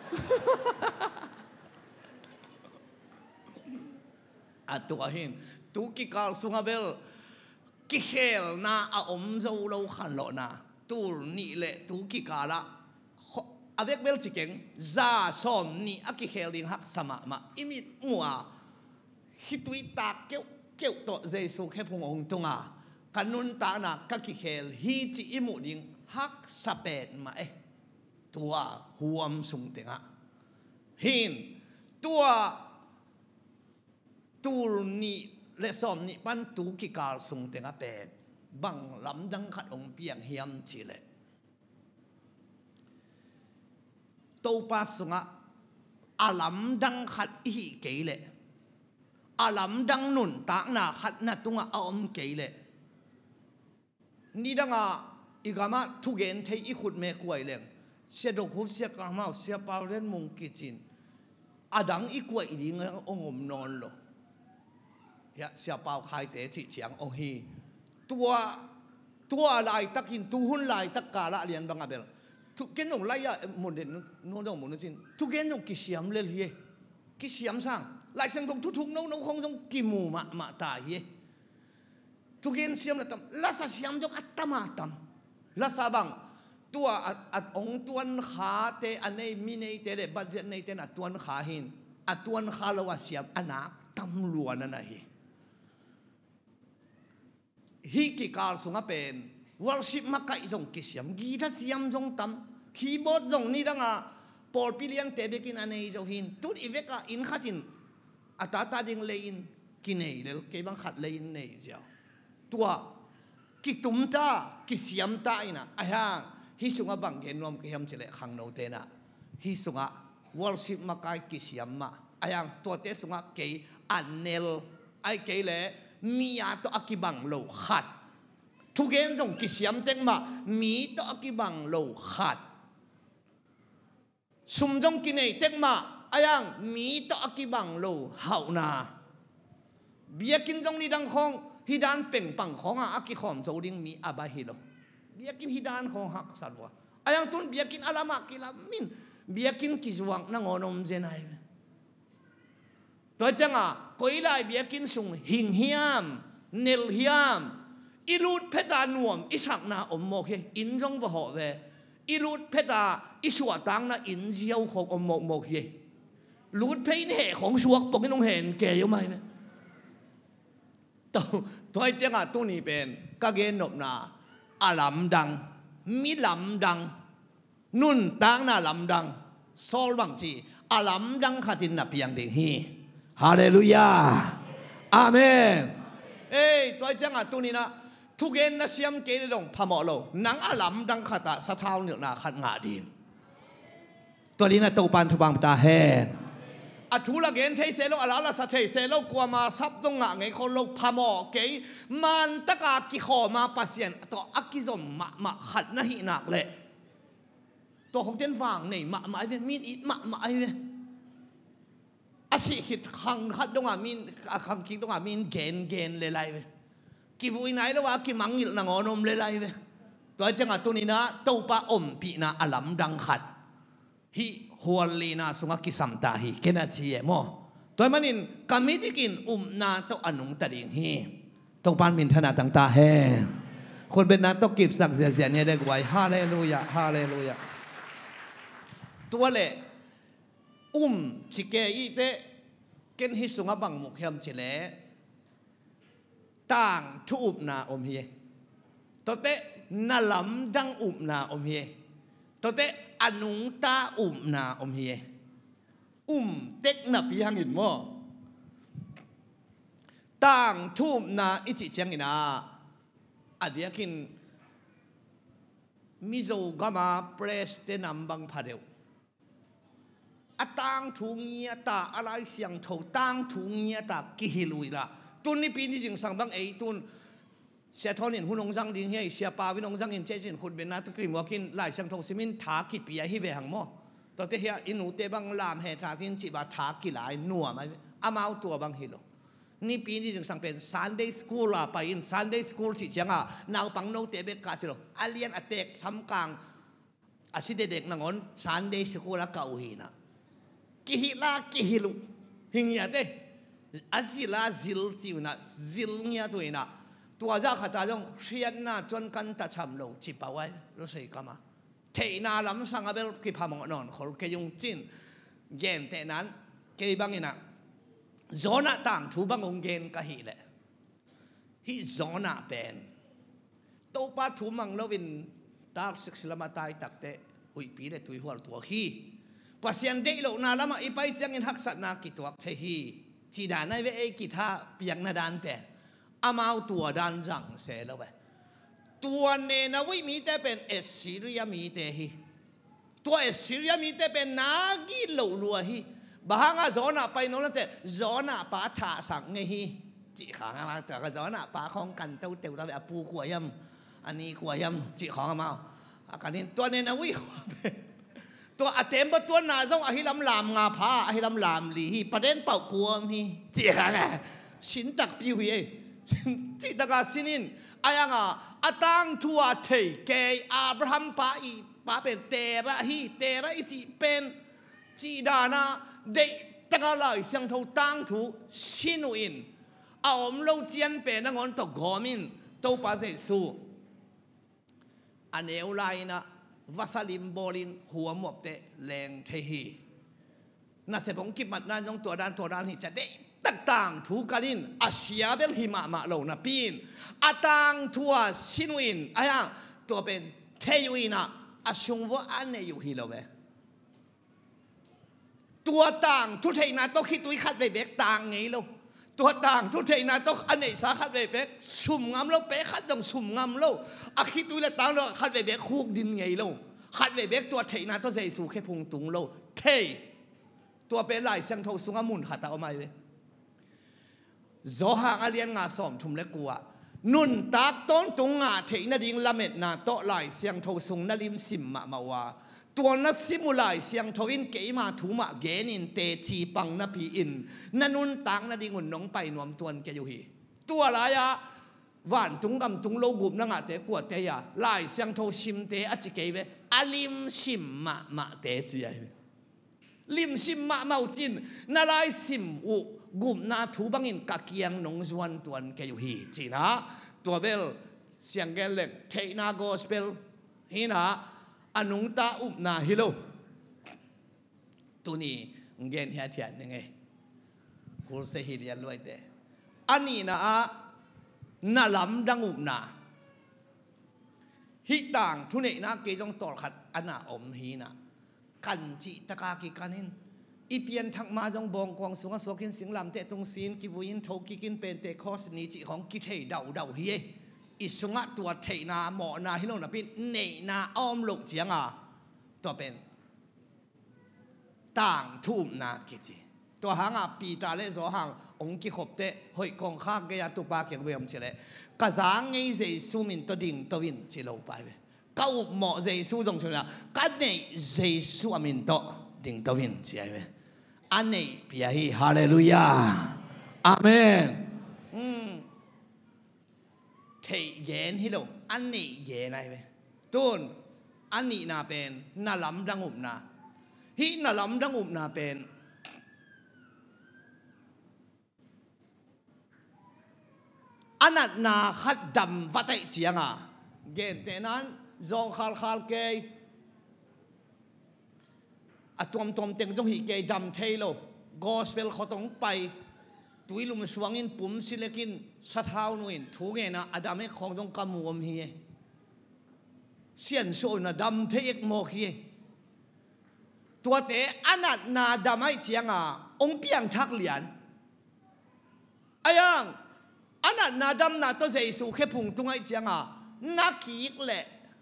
อะตัวหินตุกิกาลสุงาเบลกิเฮลนาอาอมโจโลขันโลนาตูนี่เละตุกิกาละอาเวกเบลจิเก่งซาซอมนี่อากิเฮลิงฮักสมามาอิมิมัวฮิตุยตาเกี่ยวเกี่ยวตัวเจสุแค่พงองตุงากันุนตานากักิเฮลฮีจิอิมุดิงฮักสเปดมาเอตัวหัวมสุงเตงะหินตัวตูนี่เลสอมนี่ปันตูกิกาลสุงเตงะเป็ดบังลำดังขัดองเปียงเฮียมชิเลตัวปัสสุงะอาลำดังขัดอีเกเลอาลำดังนุนตาหนาขัดนาตุงะอมเกเลนี่ดังอ่ะอีกามาทุเกนเทอีขุดเมกวยเลงเสียดกุบเสียกามาเสียปาเรนมุงกิจินอาดังอีกวยอีดิงองอมนอนโลยะเสียปาขายเตะจิเฉียงโอฮีตัวตัวลายตักหินตัวหุ่นลายตักกาละเลียนบังอาเบลทุกเกนองไล่ยะมุนเดนโนดองมุนจินทุกเกนองกิเสียมเลลีกิเสียมสร้างลายเส้นตรงทุกทุกน้องน้องคงต้องกิมูมามาตายทุกเกนเสียมละตั้มลาซาเสียมจงอัตตมาตั้มลาซาบังตัวอัดองตัวนขาเตอันนี้มีในเตเดบัจเจในเตนัดตัวนขาหินอัดตัวนขาละว่าเสียมอันนักตำรวจนั่นนะฮีฮีกิกาลสุงเป็นวอลชิปมาไกจงกิเสียมกีตาเสียมจงตำคีย์บอร์ดจงนี่ดังอ่ะปอลพิเลียงเตเบกินอันนี้จงหินตุดอีเวกอ่ะอินขัดินอัตตาตาดิงเลยินกินเอเลเก็บังขัดเลยินเนยเจ้าตัวกิตุมตากิเสียมตาอินะไอ้ห่างฮิสุงะบังเกนรวมกิยมเจเลขังโนเตนะฮิสุงะวอลชิปมาไกกิเสียมมาไอ้ห่างตัวเตสุงะเกยอันเนลไอ้เกยเลมีอาตัวอักิบังโลขัดทุกเกนจงกิเสียมเต็งมามีตัวอักิบังโลขัดสุมจงกินเอเต็งมาไอ้ห่างมีตัวอักิบังโลเฮานาเบียกินจงนี่ดังของฮิดานเป่งปังของอากิขอมโจดิงมีอาบาฮิโลเบียกินฮิดานของหักสัตว์วะอายังตุนเบียกินอาลามากิลามินเบียกินกิจวังนั่งอนมเจนายตัวจังอ่ะก็อีไลเบียกินสุงหิงเฮียมเนลเฮียมอีลูดเพดานวมอีฉักนาอมโมเคอินจงวะหอเวอีลูดเพดาอีชัวตังนาอินเจียวของอมโมโมเคลูดเพนเหของชัวปกน้องเห็นแกอยู่ไหมเนี่ยตัวตัวจังอ่ะตัวนี้เป็นกะเกนนบนาอาลำดังมีลำดังนุ่นตังนาลำดังโซลบังจีอาลำดังขัดินนับยังเดฮีฮาเลลูยาอาเมนเอ้ยตัวจังอ่ะตัวนี้นะทุกเย็นนะเสียมเกลลงพะหมอโลนังอาลำดังขัดสะท้าวเนี่ยนาขัดงาดีตัวนี้นะตัวปันทุบังตาแหนอัทุละเกนเทเซโลอาลาลาสเทเซโลกว่ามาซับตรงงะไงคนโลพะหมอเกยมันตะกากิขอมาปัสเซียนตัวอักกิซอมมามาขัดนะหินักเลยตัวของเต้นฟังนี่มามาไอ้เว้มีอิดมามาไอ้เว้อาศิขิดขังขัดตรงอ่ะมีขังคิดตรงอ่ะมีเกนเกนเลยไรเว้กิบุยไหนแล้วว่ากิมังยิลนางอนมเลยไรเว้ตัวจังอ่ะตัวนี้นะตัวปะอมปีนะอาลัมดังขัดฮิฮัวลีนาสุงกิสัมตาฮีเกนัชีเอโมตัวมันนินกามิดิกินอุมนาตัวอนุงตัดิงฮีตัวปานมินธนาต่างตาแห่คนเป็นนักต้องกิบสักเสียเสียเนี่ยได้ไว้ฮาเลลูยาฮาเลลูยาตัวเล่อุ้มชิเกอีเตเกนฮิสุงบังมุขยมชิเลต่างทุบนาอมเฮตัวเตนาลำดังอุมนาอมเฮตัวเตอนุงตาอุมนาอมเฮอุ้มเต็กนับยังอินโมต่างทุบนาอิจิเชียงอินาอดียกินมิโซกามาเพรสเตนัมบังพาเดวอต่างทุงเงียตาอะไรเสียงโถต่างทุงเงียตากิฮิลุยละตุนนี่ปีนี้จึงสั่งบังเอตุนเสียทอนินหุ่นองจังดิ้งเฮียเสียปาวินองจังอินเจจินหุ่นเป็นนัตุกริมวกินหลายเสียงโถซิมินทากิปียฮิเวหังโมตัวเทียอินูเตบังลามเฮทาทินจิบาทากิหลายนัวไหมอามาเอาตัวบังฮิโลนี่ปีนี้จึงสั่งเป็น Sunday School ละไปอิน Sunday School สิเชียงอ่ะนาวปังโนเตเบกกาจิโลอาเลียนอเตกซ้ำกลางอาศิเด็กๆนังอน Sunday School ละเก่าหินะกิฮิลากิฮิลุหิงยาเตอาซิลาซิลจิวนะซิลเงียตัวนะตัวจ้าขัดตาจงเชียนน่ะจนกันตาชำโลจิบเอาไว้รู้สึกกันมาเทน่าลำสังเบลกิพามองนอนขอเกยุงจินเย็นแต่นั้นเกยบังอินะจอนาต่างทูบังองเกนกะฮิแหละฮิจอนาเป็นตัวป้าทูมังลวินตาศึกษามาตายตักเตะหุยปีเดตุยหัวตัวฮีปัสยันเดโลนาลามาอีไปจังอินหักสัตนากิตัวเทฮีจีดานายเวเอกิท่าเปียงนาดานแต่อามาเอาตัวดานจังเสแล้วเวตัวเนนวิมีแต่เป็นเอสิริยามีแต่ฮีตัวเอสิริยามีแต่เป็นนากิโลลัวฮีบางอ่ะจอนาไปโน่นนั่นเจ้จอนาป้าถาสังเงฮีจีขังมาแต่ก็จอนาป้าของกันเต้าเต้าตาแบบปูขวายมอันนี้ขวายมจีของมาอาการนี้ตัวเนนวิตัวอาเต็มบ่ตัวนาจงอหิลำลามงาพาอหิลำลามลีฮีประเด็นเป่ากลัวมีจีขังอ่ะสินตักปิวเย่จีตะกาสินินอายังอ่ะอาตังทัวเทเกยอับราฮัมป้าอีป้าเป็นเตระฮีเตระอิจิเป็นจีดานาเด็กตะกาลายเสียงทูตังทูชินุอินเอาอมโลเจียนเป็นนังอนตกกอมินตัวป้าเจสูอันเอวไลนะวาสลิมโบลินหัวหมวกเตะแรงเทฮีน่าเสพงกิบมัดนั่นจงตัวด้านตัวด้านที่จะเด็กต่างๆทูกันอินอาเซียเบลหิมะมาโลนะปีนอาตังทัวชินุอินอายังตัวเป็นเทยุอินะอาชงว่าอันเนยุฮิโลเวตัวต่างทุเทนาต้องคิดตัวขัดเลยเบกต่างไงลูกตัวต่างทุเทนาต้องอันไหนสาขัดเลยเบกสุ่มงามลูกเบกขัดต้องสุ่มงามลูกอาคิดตัวละต่างลูกขัดเลยเบกคูกดินไงลูกขัดเลยเบกตัวเทนาต้องใส่สูแค่พุงตุงลูกเทตัวเป็นลายเสียงโทสุงามุนขัดเอาไม่เว้จอหางอาเลียนงาสอมทุ่มเล็กกัวนุนตากต้นตุงงาเทนาดิ่งละเม็ดนาโตลายเสียงโทสุงนาลิมสิมมะมาวาตัวนัสิมุไลเสียงทวินเกยมาถูมาเกนินเตจีปังนับพีอินนันุนต่างนัดงุนน้องไปนวมตัวนเกยุฮีตัวลายะวันตุงกำตุงโลกุบนังอาเตกวดเตยาลายเสียงทชิมเตอจิเกยเวอลิมชิมมามาเตจีไอลิมชิมมาเมาจินนาลายซิมอุกุมนาถูบังอินกักยังนงจวนตัวนเกยุฮีจีนะตัวเบลเสียงเกลเล็กเทนาโกสเปลฮีนะอนุงตาอุบนาฮิโลตัวนี้เงินเฮียเทียนยังไงคุณเสียหิริยลอยเดอันนี้นะน่าล้ำดังอุบนาฮิต่างทุนเอกนะเกจงตอขัดอันน่าอมฮีนะกันจิตะกากิกันินอีเปียนทักมาจงบองกวางสุงสวกินสิงลำเตตุงซีนกิวุยินโทกิกินเป็นเตคอสนีจิของกิเทเดาเดาเฮียอิสุงะตัวเทนาหมอนาฮิโลนาปินเนนาอ้อมลูกเจียงอ่ะตัวเป็นต่างทุ่มนากิจิตัวหางอ่ะปีตาเล่สอหางองค์กิขบเตะหอยกองข้างเกียตุปาเกียงเวียมเฉลยกระสังไงเจสุมินตัวดิ่งตัววินจิโลไปเว้ก้าวหมอเจสุตรงเฉลยกันในเจสุมินตัวดิ่งตัววินเฉลยเว้อันนี้พี่ฮีฮาเลลูยาอาเมนอืมเทเย็นฮิโลอันนี้เย็นอะไรเว้ต้นอันนี้น่าเป็นน่าล้ำดังอุบนาฮิน่าล้ำดังอุบนาเป็นอันนั้นน่าขัดดำวัดไอเจียงอ่ะเย็นแต่นั้นจงขลขลเกยอะตัวมตัวมเต็งจงหิเกยดำเทโลกอสเปลเขาต้องไปตุยลุมสวงอินปุ่มสิเลกินสัทาวนุอินถูกไงนะอดามเอกของต้องกำมวมเฮียเสียนโซนะดำเทเอกโมเฮียตัวเตอันนั้นนาดำไอเจียงอ่ะองเปียงทักเหรียญไอ้ยังอันนั้นนาดำนาตัวเจสุแค่พุงตรงไอเจียงอ่ะนักขีกแหละ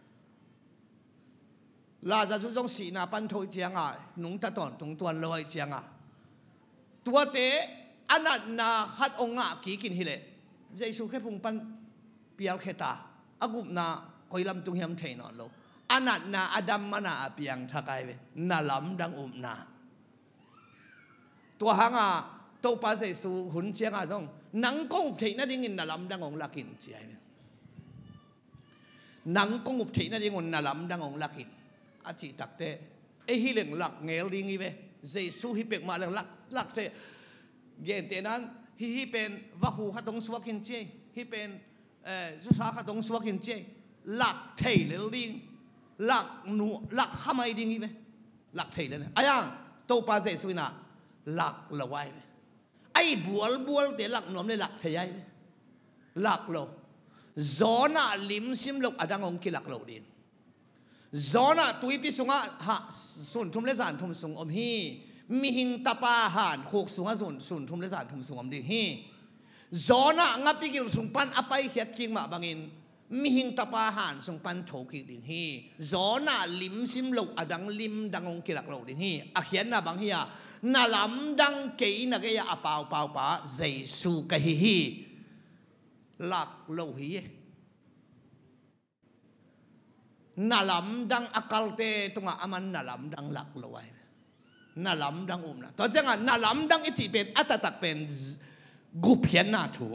ลาจะจุดงสีนาปันโทเจียงอ่ะนุ่งตะตอนตรงตัวลอยเจียงอ่ะตัวเตอันนั้นนาขัดองค์อ่ะขีกินฮิเลเจสุแค่พุงปันเปียลเคตาอากุบนาคอยลำตุงยำเทนอนโลอันนั้นนาอดัมมานาเปียงทักไอเวนาลำดังอุบนาตัวหางอ่ะตัวปาเจสุหุ่นเจียงอ่ะจงนังกงเทน่าดิ่งนาลำดังองลักินเจียนังกงอุบเทน่าดิ่งนาลำดังองลักินอาจิตักเตไอฮิเลงลักเงลดิ่งอีเวเจสุฮิเปกมาเลงลักลักเตเย็นเตนั้นฮิฮิเป็นวะหูขัดงสวกินเจฮิเป็นเอ่อจุสาขัดงสวกินเจลักเทเลดิ่งลักนูลักขมายดิ่งอีเวลักเทเลเนี่ยอายังตัวปาเจสุน่ะลักละไว้ไอ้บัวบัวเดี๋ยวหลักหนอมเลยหลักเทียยหลักโลจอน่ะลิมซิมลูกอดังองกิหลักโลดิจอน่ะตุยพิสุงะฮะสุนทุมเลสานทุมสุงอมฮีมีหิงตาปาหานโคกสุงะสุนสุนทุมเลสานทุมสุงอมดิฮีจอน่ะงับพิกิลสุงปันอภัยเขียดคิงมาบังอินมีหิงตาปาหานสุงปันโถกิดิฮีจอน่ะลิมซิมลูกอดังลิมดังองกิหลักโลดิฮีอาเขียนน่ะบางฮีอะนาลำดังเกยนักยาเปล่าเปล่าป่าเจสุกะฮิฮิหลักโลหินาลำดังอากาลเตตรงอามันนาลำดังหลักโลไว้นาลำดังอุมนะตอนจังอ่ะนาลำดังอิจิเป็นอัตตักเป็นกุเพียนนาถู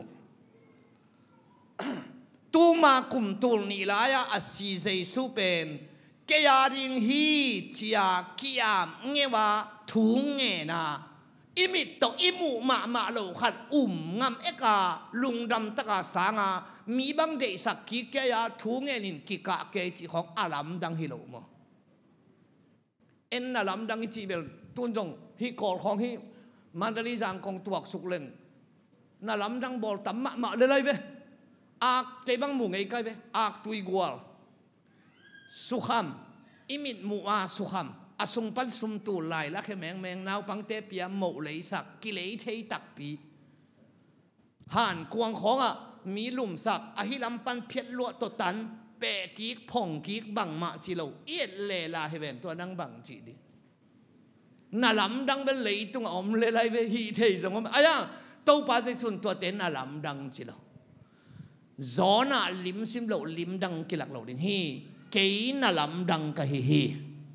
ตูมาคุมตูนีลายาอสีเจสุเป็นเกียริงฮีจียากิยามเงวาถุงเงนะอิมิตตกอิมูมามาโลขัดอุ่มงำเอกาลุงดำตะกาสางามีบางเดสักกิเกียถุงเงนินกิกะเกจิของอาลัมดังฮิโลโมเอ็นอาลัมดังอิจิเบลตุนจงฮิกอลของฮิมันดาลิจังของตัวสุกเลงนาลัมดังบอลตั้มมามาเลยเลยเวอักเตบังมุงไอ้ไก่เวอักตุยกัวสุขัมอิมิตมัวสุขัมอาสงปันสุมตูไลละแค่แมงแมงนาวปังเตปียโมเลยสักกิเลเทตักปีห่านกวงของอ่ะมีหลุมสักอหิลำปันเพียรลวดตัวตันเปะกีกผ่องกีกบังมาจิโลเอียดเลลาเฮเวนตัวนังบังจีดินาลำดังเป็นเลยตรงอมเลไลเวฮีเทจงอมอะไรอ่ะตัวปาเจสุนตัวเต็นนาลำดังจิโลจอน่ะลิมซิมโลลิมดังกิลักโลดินฮีเกยนาลำดังกะฮีฮีต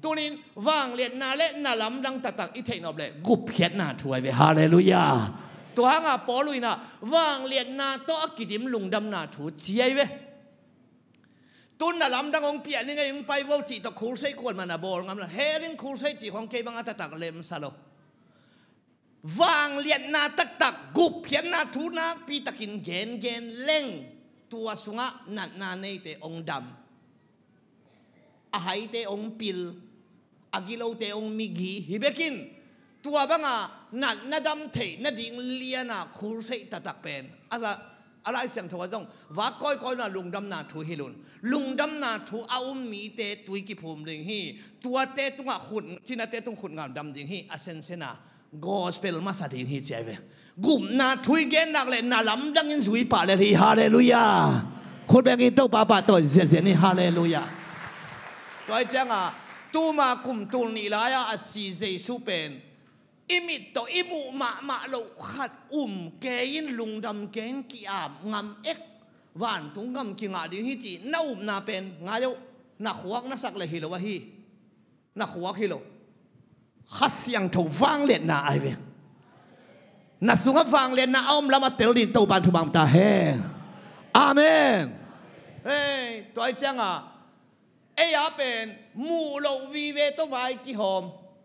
ตัวนี้วางเลียนนาเล่นาลำดังตักตักอีเทนอบเลยกุบเพียนนาถวยไปฮาเลลูยาตัวหางาปอลุยนะวางเลียนนาโตอกิดิมลุงดำนาถูเจียเวตุนนาลำดังองเปียนี่ไงยังไปว่าจีตะคูลใส่กวนมันนะบอลงั้นละเฮริงคูลใส่จีของเก็บังอัตตักเลมซาโลวางเลียนนาตักตักกุบเพียนนาถูนาปีตะกินเกนเกนเล่งตัวสุงะนัดนาเนเตองดำอาหายเตองปิลอากิโลเตองมิกีฮิเบกินตัวบังอ่ะนัดนาดำเทนัดดิ่งเลียนาคูลใส่ตักตักเป็นอะไรอะไรเสียงทว่าจงว่าก้อยก้อยน่ะลุงดำนาถูฮิลุนลุงดำนาถูเอามีเตตุยกิภูมิดิงฮีตัวเตตุงะขุนที่นาเตตุงขุนงามดำดิงฮีอาเซนเซนาGospel masa din hi cheve gum na thui gen nak le na lam dang in zui pa le hi hallelujah khut beng i to pa pa to sia sia ni hallelujah toi chang a tu ma kum tul ni la ya a si je su pen imit to imu ma ma lo khat um ke in lung dam ken ki am ngam ek wan tung ngam ki nga ding hi chi na um na pen nga yo na khuak na sak le hi lo wa hi na khuak hi loขัดยังถูกฟังเล่นนาไอเวน่าสุงฟังเล่นนาอ้อมละมาเตลดินตัวบันทุบังตาเฮอาเมนเฮ้ยตัวไอ้จังอ่ะเอ้ยเป็นมูโลวีเวตัวไว้กี่หอม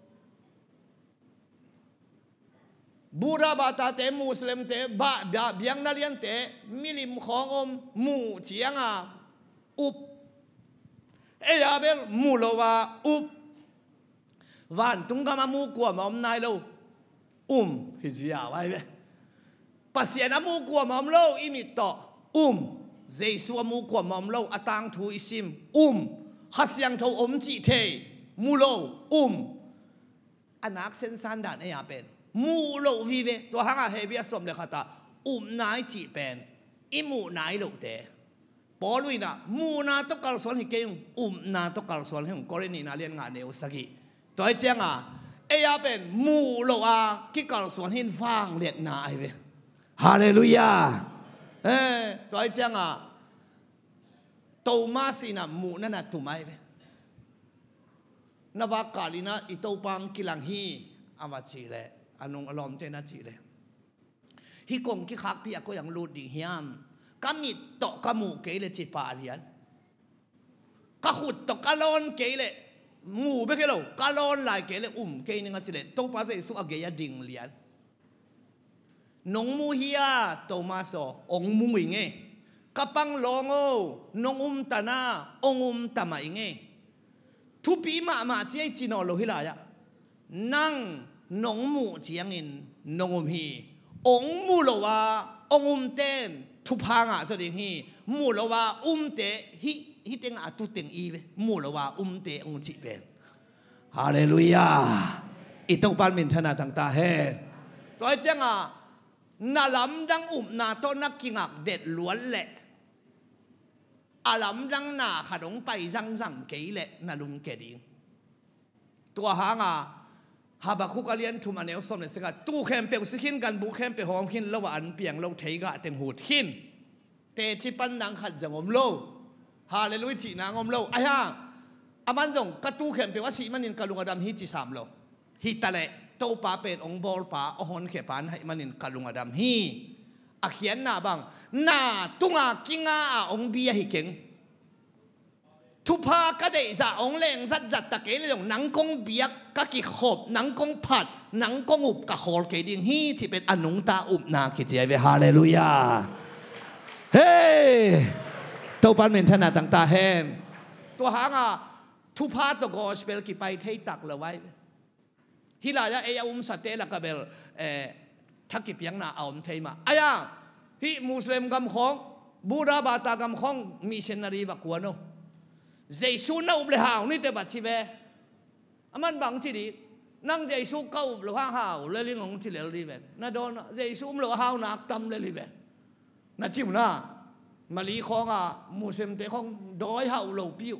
บูราบาตาเตมุสลิมเตบะบะเบียงนาเลียนเตมิลิมของอมมูเจียงอ่ะอุบเอ้ยเป็นมูโลวาอุบวันตุงกามามูกัวมอมนายโลอุ้มฮิจิยาไว้เว้ปัสยานามูกัวมอมโลอิมิตโตอุ้มเจสัวมูกัวมอมโลอตังทูอิซิมอุ้มฮัสยังทูอมจิเทมูโลอุ้มอนักเซนซันดานเอียเป็นมูโลวิเวตัวหางาเฮเบียสมเลขาตาอุ้มนายจิเป็นอิมูนายโลเตปอลุยนะมูนาตกัลสวนฮิเกยงอุ้มนาตกัลสวนฮิงกอรินีนาเลียนงานเนวสกีตัวไอ้เจ้าอ่ะเอียเป็นมูโลอาคิกาสวนหินฟังเลียดนาไอเวฮาเลลูยาเอ้ตัวไอ้เจ้าอ่ะโตมาสินะมูนั่นน่ะตุ่มไอเวนวากาลินะอิโตปังกิลังฮีอามาจีเลยอันนงอลอมเจนะจีเลยฮิกงกิคักพี่ก็ยังรูดดิ่งเฮียมก็มีตกกมูเกลจิปาเลียนก็ขุดตกกะลอนเกลมูเบกเลวกาลอนลายเกลอุ้มเกนึงอ่ะจิเลตัวภาษาอิสุอเกียดิ่งเลียนนงมูฮิยาโตมาโซองมูอิงเงกับปังลองโอนงอุ้มตานาองอุ้มตามาอิงเงทุปีมามาเจียจินอโลฮิลายะนั่งนงมูเจียงอินนงอุ้มฮีองมูโลวาองอุ้มเต้นทุพังอ่ะสดิงฮีมูโลวาอุ้มเตฮิฮิเต็งอาตุเต็งอีเวมูลว่าอุ้มเตองจิเป็นฮาเลลูยาอิตงปันมินธนาต่างตาเฮตัวเจ้าอ่ะนาลำดังอุ้มนาต้นนักกิงักเด็ดล้วนแหละอาลำดังนาขนมไปจังจังเกยแหละนาลุงเกดิงตัวหางอ่ะฮาบาคุกเลียนทุมาเนลสมเนสกัดตู้แคมเปลสิขินกันบุแคมเปหอมขินแล้วว่าอันเปียงเราเทกะเต็งหูดขินเตจิปันนังขัดจังอมโลฮาเลลูยจีนางอมโลไอ้ห่าอามันจงกระตู้เข็มเปว่าสีมันนินกะลุงอดัมฮิจิสามโลฮิตะเลโตปาเป็นองบอลปาอหอนเขปานให้มันนินกะลุงอดัมฮีอาเขียนหน้าบังหน้าตุงอากิงอาองเบียฮิเก่งทุพากระเดจ่าองเลงจัดจัดตะเกลงนังกงเบียกกะกิขบนังกงผัดนังกงอุบกะขอลเกดิงฮีที่เป็นอนุงตาอุบนาคิดใจเวฮาเลลูยาเฮ้ตัวปันเมนธนาต่างตาแห้งตัวหางอ่ะทุพาตัวกอสเปลกี่ไปเทตักเลยไว้ฮิลายะเออุมสเตลกเบลเอทักกิเปียงนาเอาเทมาไอ้ยังฮิมุสลิมกำของบูราบาตากำของมิชชันนารีวักวนโนเจสุน่าอุบเลหาวนี่เตบัดชีเวอามันบางทีดีนั่งเจสุเก้าอุบเลหาวเลลิงของที่เลลีเวน่าโดนเจสุอุบเลหาวนักตำเลลีเวน่าจิ้มน่ามาลีของอ่ะมุสลิมเตของดอยเฮาโลปิว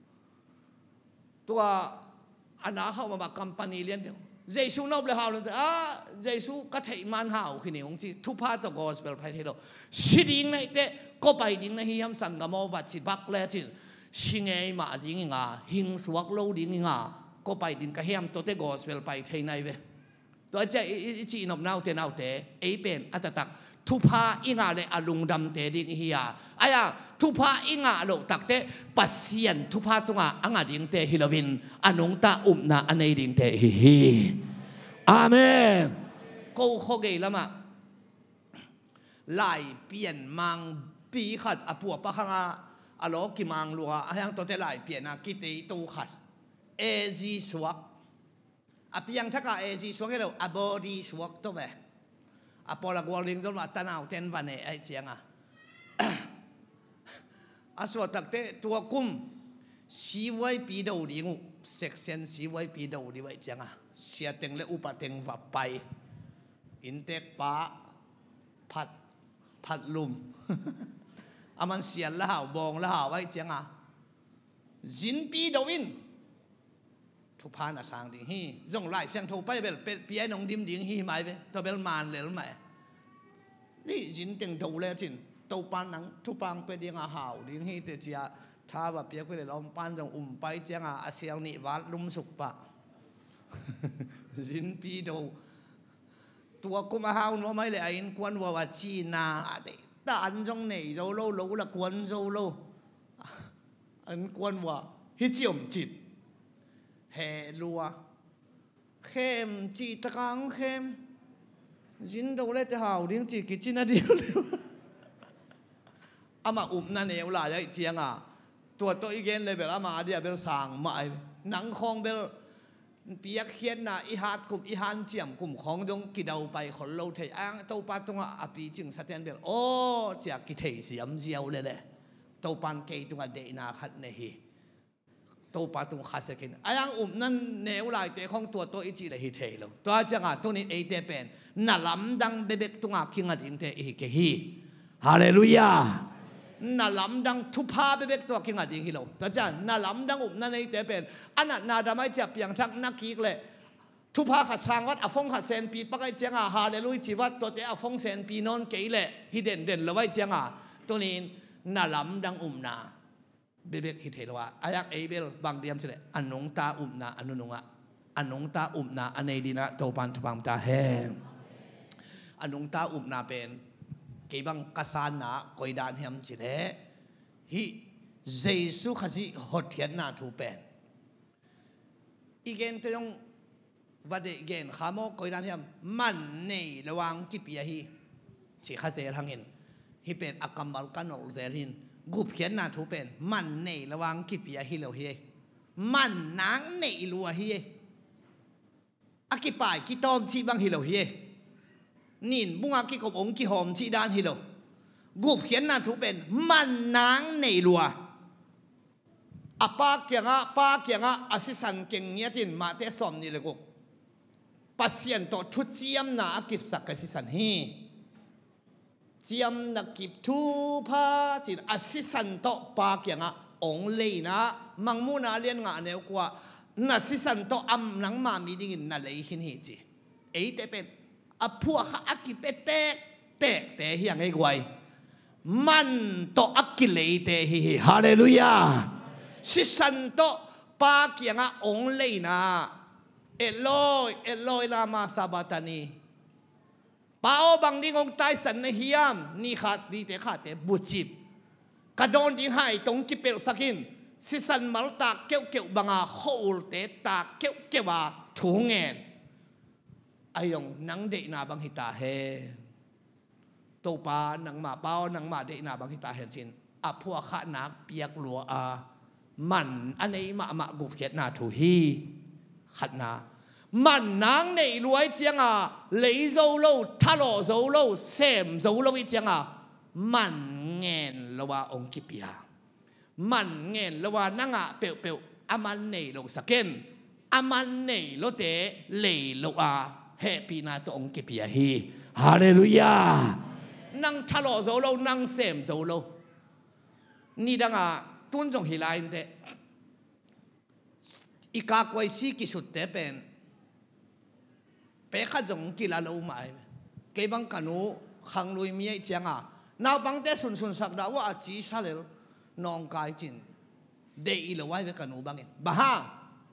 ตัวอันนั้นเข้ามาบักกัมปานีเลี้ยงเดียวเจสุนอบเลยเฮาเลยอ่ะเจสุก็เทมันเฮาคือเนี่ยองค์ที่ทุพพาตกอสเปลไพเทโลชิดิงในเตก็ไปดิ้งในฮิยามสังกามวัดสิบักเลจิชิงเอมาดิ้งอ่ะหิงสวักโลดิ้งอ่ะก็ไปดินกระเฮียมตัวเตกอสเปลไปเทนายเวตัวเจ้าอีจีนบนาวเตนาวเตไอเป็นอัตตักทุพาอิงาเลอลุงดำเตดิงเฮียอายาทุพาอิงาโลตักเตปัสเซียนทุพาตุงาอังาดิงเตฮิลวินอนุงตาอุมนาอันเนดิงเตฮิฮิอาเมนกูโคเกลละมาไล่เปลี่ยนมังปีขัดอปัวปะข้างอโลกิมังลัวอายังตัวเตไล่เปลี่ยนนะกิเตตูขัดเอจีสวกอภิยังทักกะเอจีสวกให้เราอบอดีสวกตัวแบบอพอลกวอลิงตัวมาตันเอาเต็นวันเนี่ยไอเจียงอ่ะอาสวดตักเตตัวกุมสีไว้ปีดาวดิงูเซ็กเซนสีไว้ปีดาวดิไว้เจียงอ่ะเสียเต็งและอุปเต็งวับไปอินเตกป้าผัดผัดลุมอามันเสียละหาวบองละหาวไว้เจียงอ่ะจินปีดาวินทุพานาสางดิ่งฮีจงไล่เสียงทูไปเบลเป็นปีไอ้น้องดิมดิ่งฮีไหมเบลตัวเบลมานเลยหรือไม่นี่จินเต็งทูเลยจินตัวปานนังทุปังเป็นดิ่งอาหาวดิ่งฮีเตจียถ้าว่าเปียกไปเลยลองปานจงอุ่มไปเจียงอาเสียงนี่วัดลุมสุกปะจินปีดูตัวกุมอาหาวน้องไม่เลยไอ้กวนว่าว่าจีนาเด็กแต่อันจงเนี่ยเราโลรู้ละกวนเราโลอันกวนว่าฮิจิอมจิตเฮลัวเข้มจีตะกังเข้มจินดูเลยจะหาวดิ้งจีกิจินาเดียวเลยอามาอุ้มนั่นเอวลายเชียงอ่ะตัวตัวอีกเกนเลยแบบอามาเดียเบลสางมาหนังคองเบลเปียกเขียนน่ะอีฮัดกลุ่มอีฮันเจียมกลุ่มของดงกิดเอาไปคนเราเทอ้างตัวปันตรงอ่ะอภิจึงสแตนเบลโอ้จากกิเทเสียมเจียวเลยเลยตัวปันเกยตรงอ่ะเดนาขัดเนฮีตัวปันตรงขัดสกินอายังอุ้มนั่นเนวลายเตะของตัวตัวอีจีเลยฮิเทลตัวจังอ่ะตัวนี้เอเตเป็นน่าล้ำดังเบเบกตรงอ่ะคิงอ่ะดิงเตอีเกฮีฮาเลลูยาน่าล้ำดังทุพาเบเบกตัวคิงอ่ะดิงฮิโลตัวจังน่าล้ำดังอุ้มนั่นเอเตเป็นอันนั้นน่าดำไม่จับอย่างทักนักกีกเลยทุพาขัดสร้างวัดอาฟงขัดเซนปีปักไอเจียงอ่ะฮาเลลูยที่วัดตัวเตะอาฟงเซนปีนอนเกยเลยฮิเด่นเด่นเลยไว้เจียงอ่ะตัวนี้น่าล้ำดังอุ้มนาเบเบกฮิเทลว่าอายักเอเบลบางเดียมเสด็จอันนงตาอุ้มนาอันนงอ่ะอันนงตาอุ้มนาอันในดีนะโตปันทุบังตาแห้งอันนงตาอุ้มนาเป็นเกี่ยบังกษานาคอยดานเฮียมจิเลฮิเจสุขจิหดเทียนนาทูเป็นอีเกนเตยงวัดอีเกนขามโมคอยดานเฮียมมันในระวังกิปียฮีชิคาเซลหังเงินฮิเป็นอักกัมบัลกันอลเซลินกุบเขียนนาทูเป็นมันในระวังกิปียฮีเลวฮีมันนางในลัวฮีอากิปายกิตอมชีบังฮิโลเฮนินบุงอากิกบองกิหอมชีดานฮิโลกุบเขียนนาทุเป็นมันนางในลัวอาปาเกียงอาปาเกียงอาอาศิสันเก่งเนียตินมาเตสอมนี่เลยกุปัสเซียนต่อทุเจียมนาอากิบสักอาศิสันฮีเจียมนักกิบทูพาจินอาศิสันต่อปาเกียงอาองเลยนะมังมูนาเลียนงาเนวกว่านัสิสันโตอัมนังมามีดิ่งนั่นเลยหินหิจีเอเตเป็นอภัวข้าอักกิเปเตะเตะเตะเฮียงไอ้กวยมันโตอักกิเลยเตะฮิฮิฮาเลลูยาสิสันโตปาเกียงะองเลยนะเอลอยเอลอยลามาซาบาตานีป้าอบางดิ่งองตายสันในเฮียมนี่ขาดดีเตะขาดเตะบุจิบกระโดนดิ่งหายตรงกิเปลสกินสิสันมัลตาเกี่ยวเกี่ยวบังอาโฮลเตตาเกี่ยวเกี่ยวถุงเงินอายุนังเดนาบังฮิตาเฮตัวปานังมาเป้านังมาเดนาบังฮิตาเฮจินอภัวขะนักเปียกหลัวอามันอันนี้มามากุบเขียนนาทูฮีขัดนามันนางในรวยเจียงอ่ะเลยโซโลทัลโลโซโลเซมโซโลวิเจียงอ่ะมันเงินละว่าองกิปยามันเงินละว่านั่งอ่ะเปียวเปียวอามันในโลสกินอามันในโลเตเลยโลอาเฮปีนาตัวองกิปยาฮีฮาเลลูยานั่งทัลโลโซโลนั่งเซมโซโลนี่ดังอ่ะตุนจงฮิลายน์เตอีกากวยซีกิสุดเตเป็นเปข้าจงกิลาลูมาเก็บังกันูขังลุยมีไอเจียงอ่ะนาบังเตสุนสุนสักดาว่าจีชาเลลน้องกายจินเดอีละไว้เวกันูบังเองบ้า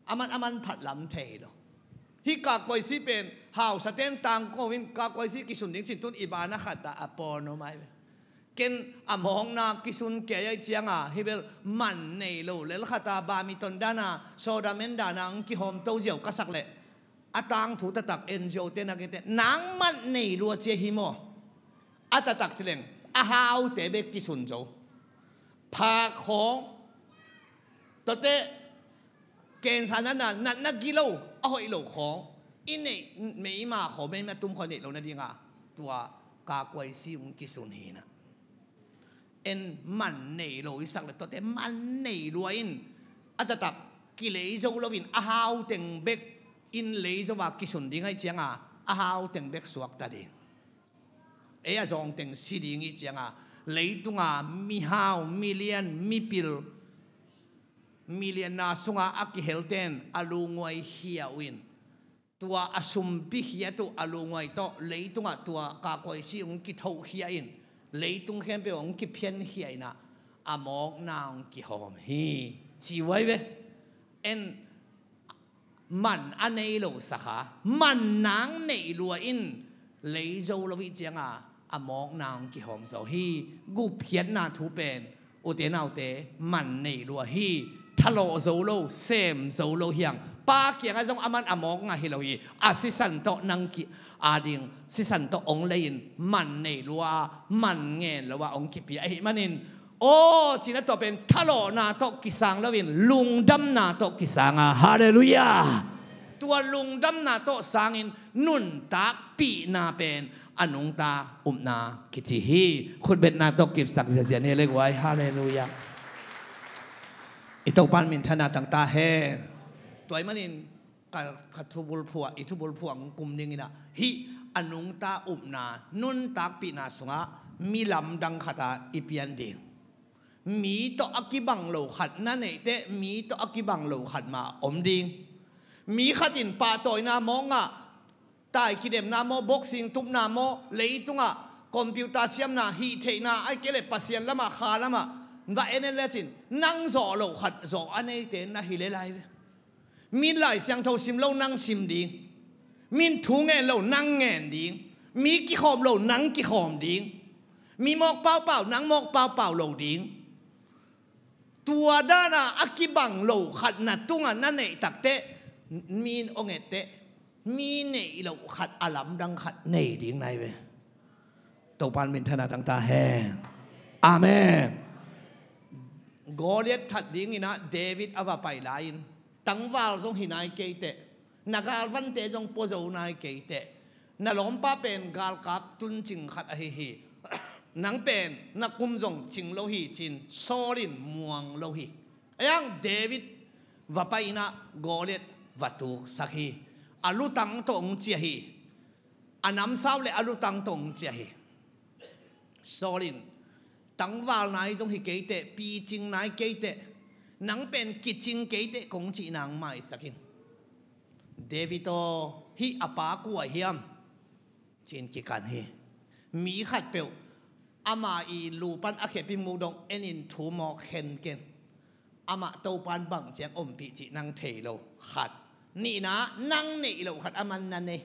อามันอามันผัดลำเทโลฮิกากอยซีเป็นหาวสเตนตังโควินกากอยซีกิสุนดิ้งสินตุนอิบานะขัดตาอปอนโนไม่เกณฑ์อมองนากิสุนเกียเจียงอ่ะฮิเบลมันเนโลเลลขัดตาบามิตอนดานาโซดาเมนดานังกิโฮมโตเจียวกัสักเละอาตังถูตตักเอ็นโจเตนักเตนังมันเนรัวเจฮิโมอาตตักเจเลงอาฮาวเตเบกิสุนโจพาของตัวเตเกณฑ์สานันนันนักกิโลเอาอีโลของอินเน่ไม่มาขอไม่มาตุ้มคนเด็กเราเนี่ยดีงาตัวกากวยซิอุกิสุนีนะเอ็นมันเนโลอิสักเลยตัวเตมันเนรวยอินอาตตักกิเลโจโลวินอาฮาวเต็งเบกอินเลยจะว่ากิสุนดิ้งให้เจียงอ่ะอาฮาวเต็งเบกสวกตาดิเอ้ยจงเต็งสีดิ้งให้เจียงอ่ะเลยตุงอ่ะมีฮาวมิเลียนมีปิลมิเลียนนาสุงอากิเฮลเทนอาลูงวยเฮียวินตัวอาสุมบิเฮียตัวอาลูงวยโตเลยตุงอ่ะตัวกากวยซีองกิทาวเฮียอินเลยตุงเข้มเปองกิเพียนเฮียนะอามอกนางกิหอมฮีจีไว้เว้เอ็นมันอันนี้โลสักมันนางเนรัวอินเลยโจลวิจังอ่ะอามอกนางกิหอมโซฮีกูเพียนนาทูเป็นอุเตนเอาเตมันเนรัวฮีทะโลโซโลเซมโซโลเฮียงป้าเกียงไอ้จงอามันอามอกงาฮิโลฮีอาสิสันโตนังกิอาดิงสิสันโตองเลนมันเนรัวมันเงินหรือว่าองกิปีไอ้มันนินโอ้จีน่าตัวเป็นทะโลนาโตกิสังแล้ววินลุงดำนาโตกิสังอ่ะฮาเลลูยาตัวลุงดำนาโตสังอินนุนตากปีนาเป็นอนุงตาอุมนาคิจิฮีคุณเบ็ดนาโตกิบสักเสียเนี่ยเรียกไว้ฮาเลลูยาอิตปันมินธนาต่างตาเฮตัวมันอินกัทุบุลผัวอิทุบุลผัวกลุ่มนึงนะฮีอนุงตาอุมนานุนตากปีนาสุงะมีลำดังขตาอิเปียนดิงมีตัวอักิบังโลขัดนั่นเองแต่มีตัวอักิบังโลขัดมาอมดิงมีขัดินป่าต่อยนามองอ่ะตายคิดเดมนามบ็อกซิ่งทุบนามเลยตุงอ่ะคอมพิวเตอร์เสียมนาฮีเทนาไอเกลปัสเซียนละมาขาละมาว่าเอ็นเอลจินนั่งจ่อโลขัดจ่ออันนี้เตนนะฮิเลไลมีหลายเสียงเท่าซิมโลนั่งซิมดิงมีทุ่งเงินโลนั่งเงินดิงมีกี่ขอมโลนั่งกี่ขอมดิงมีหมอกเปล่าเปล่านั่งหมอกเปล่าเปล่าโลดิงตัวด้านะอักิบังโลขัดนัดตุงอันนั่นเองตักเตมีนองเอเตมีเนยโลขัดอลัมดังขัดเนยดิ้งไหนเว้ตัวปานเป็นธนาต่างตาแห่อาเมนโกเลียตทัดดิ้งนะเดวิดอวาไปไลน์ตั้งวาลทรงหินายเกยเตนักการวันเตจงโปโจนายเกยเตนักล้อมป้าเป็นกาลกับตุนจิงขัดอหิฮีนังเป็นนักกุมจงจิงโลหิจินโซลินมวงโลหิยังเดวิดว่าไปนะโกเลียตวัตุสักฮีอาลุตังตงเจียฮีอันน้ำเศร้าเลยอาลุตังตงเจียฮีโซลินตั้งวาลนายจงหิเกยเตปีจิงนายเกยเตนังเป็นกิจิงเกยเตคงจีนังไม่สักินเดวิดโตฮีอปากวเฮียมจินกิกันฮีมีขัดเปลอามาอีลูปันอาเขปิมูดงเอ็นินทูมอเข็นเกนอามาโตปันบังเจียงอมปิจินังเทโลขัดนี่นะนังนี่โลขัดอามันนั่นเอง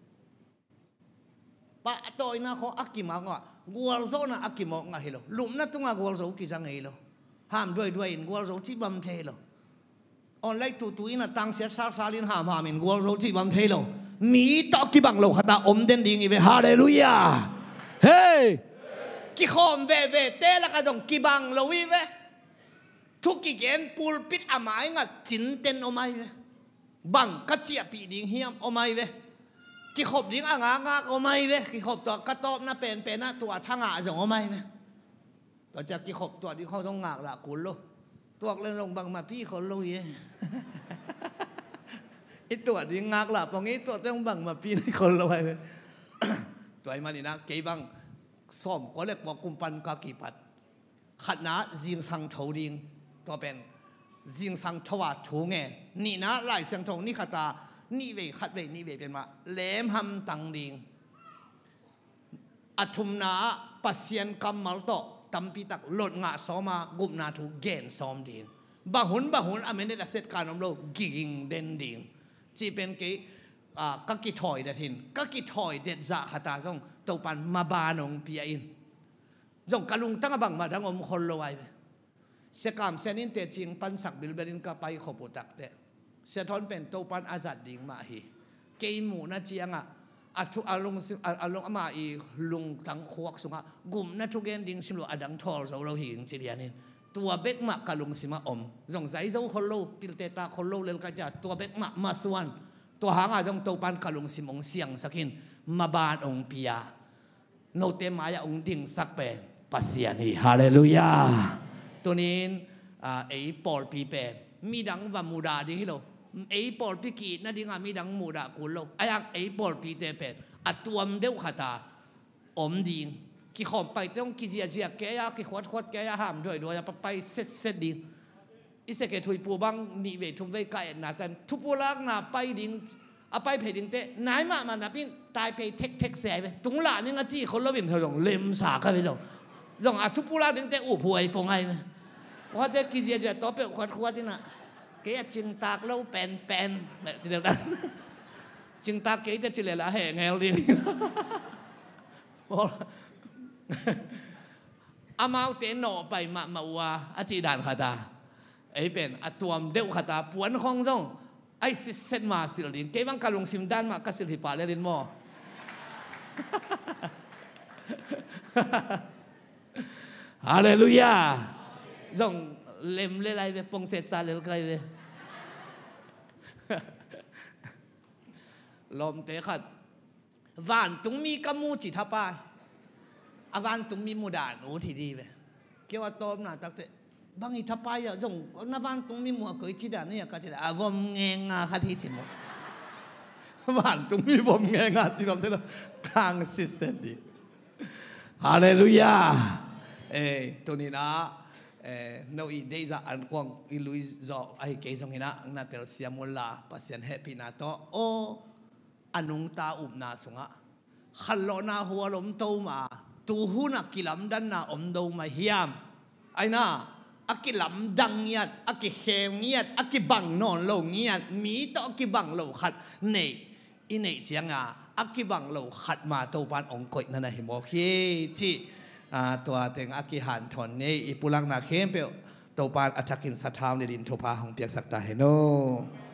ปะโตยนะเขาอักกิมังอ่ะกัวโซนะอักกิมังอ่ะเฮโลลุมนัดตุงอ่ะกัวโซกิจังเฮโลห้ามด้วยด้วยอินกัวโซที่บัมเทโลออนไลน์ตุตุยนะตังเสียซาซาลินห้ามห้ามินกัวโซที่บัมเทโลมีตอกิบังโลขัดอมเดนดิ้งอีเวฮาเลลูยาเฮ้กิขอมเวเวเตละก็ต้องกิบังโลวิเวทุกกิเกนปูลปิดอาไม้งัดจินเต็นออกมาเวบังกัจเจียปีดิ้งเฮียมออกมาเวกิขบดิ้งอ่างอ่างออกมาเวกิขบตัวกระตอบน่ะเป็นเป็นน่ะตัวทั้งอ่ะส่งออกมาเวตัวจากกิขบตัวที่เขาต้องงากละกุลโลตัวเรื่องลงบังมาพี่คนโลเยไอตัวที่งากละตรงนี้ตัวต้องบังมาพี่ในคนโลเวตัวไอ้มันนี่นะเกี่ยบังซ้อมก็เรียกว่ากุมปันกากีปัดขัดนะจิงสังเทาดิงตัวเป็นจิงสังทวาถูเงนี่นะหลายเสียงทงนี่ขัดตานี่เวขัดเวนี่เวเป็นมาเล้มหำตังดิงอัทุมนาปัสเซียนกำมัลโตตัมปิตักหลดงะซ้อมากุมนาถูเกนซ้อมดิงบะหุนบะหุนอเมเนตเซตการนมโลกิ่งเด่นดิ่งจีเป็นกี่กักกิถอยเด็ดหินกักกิถอยเด็ดจ่าขตาส่งตัวปันมาบานองพิอินส่งกะลุงตั้งบังมาดังอมคนลอยเสกามเซนินเตจิงปันสักบิลเบลินกับไปขบุตักเดเสทอนเป็นตัวปันอาจัดดิ่งมาฮีเกยมูน่าเจียงอ่ะอาทุอาลงอาลงอามาอีลุงทั้งขวักสุงะกุมน่าทุกเกนดิ่งสิมโลอดังทอลเราเราหิงจีเดียนินตัวเบกมากะลุงสิมาอมส่งใส่เจ้าคนโลปิลเตตาคนโลเลลกะจัดตัวเบกมากมาส่วนตัวหางอาจงตัวปันกะลุงสิมองเสียงสักินมาบานองพิยาโนเตมายาองดิ่งสักเป็นปัสยานีฮาเลลูยาตัวนี้ไอ้ปอลปีเป็นมีดังว่ามูดาดีฮิโลไอ้ปอลปีกีนั่นดิ่งมีดังมูดากุลโลไอ้ยังไอ้ปอลปีเตเป็นอัตวมเดียวขตาอมดิ่งกี่ขอมไปต้องกี่เจียเจียแกยากี่ขวดขวดแกยาห้ามด้วยด้วยไปไปเสร็จเสร็จดิ่งอิสเกตุยปูบังนี่เวทุมเวกายนาแต่ทุบปูลักนาไปดิ่งเอาไปเพดิ่งเตะนายมามันนะพี่ตายไปเทคเทคเสียไปตรงหลานนี่งจี้คนละวินเขาลงเล็มสากันไปลงลงอ่ะทุบปูลักดิ่งเตะอุบหวยปงไงว่าเด็กกี่เจียเจียต่อไปขวดขวดที่น่ะแกจิงตากเล่าเป็นเป็นแบบที่เดียวกันจิงตากแกจะจิเลละแห่งเงาดิ่งอามาเตนโนไปมามาว่าอาจีดานขตาไอ้เป็นอัตวมเดียวขตาปวนห้องส่งไอ้สิเซนมาสิลดินเก็บังกะลงซิมด้านมากสิลหิปาเลรินโมฮาเลลูยาส่งเล็มเลไลเวปงเซตาเลลไกเวลมเตะขัดวานตุงมีกมูจิทับไปอาวานตุงมีมูดานโอ้ทีดีเว้เกี่ยวกับตอมน่ะตักเตบางอีทับไปอ่ะจงนับวานตุงมีมัวเคยจิดานี่ก็จิดาอาวมเงงาคัดที่จิมวานตุงมีวมเงงาจิมเท่าทางสิเซนดีฮาเลลูยาเอตัวนี้นะเอโนอีเดย์จะอันกวางอีลุยจะไอเกย์สงหินะนัดเตลเซียมุลลาปัสยันเฮปีนาโตโออันุงตาอุบนาสงะขันโลนาหัวลมโตมาตูหูนักกิลำดันนาอมโดมาเฮียมไอ้น่าอักกิลำดังเงียดอักกิเฮงเงียดอักกิบังนอนโลเงียดมีต่ออักกิบังโลขัดเนยอินเนยเจียงอ่ะอักกิบังโลขัดมาโตปานองกอยนั่นนะเห็นบอกฮีจีตัวเต็งอักกิหันถอนนี่อีปุลังนาเข้มเปลโตปานอัจฉรินสัทธาวในดินโทพาของเปียกสักตาเฮโน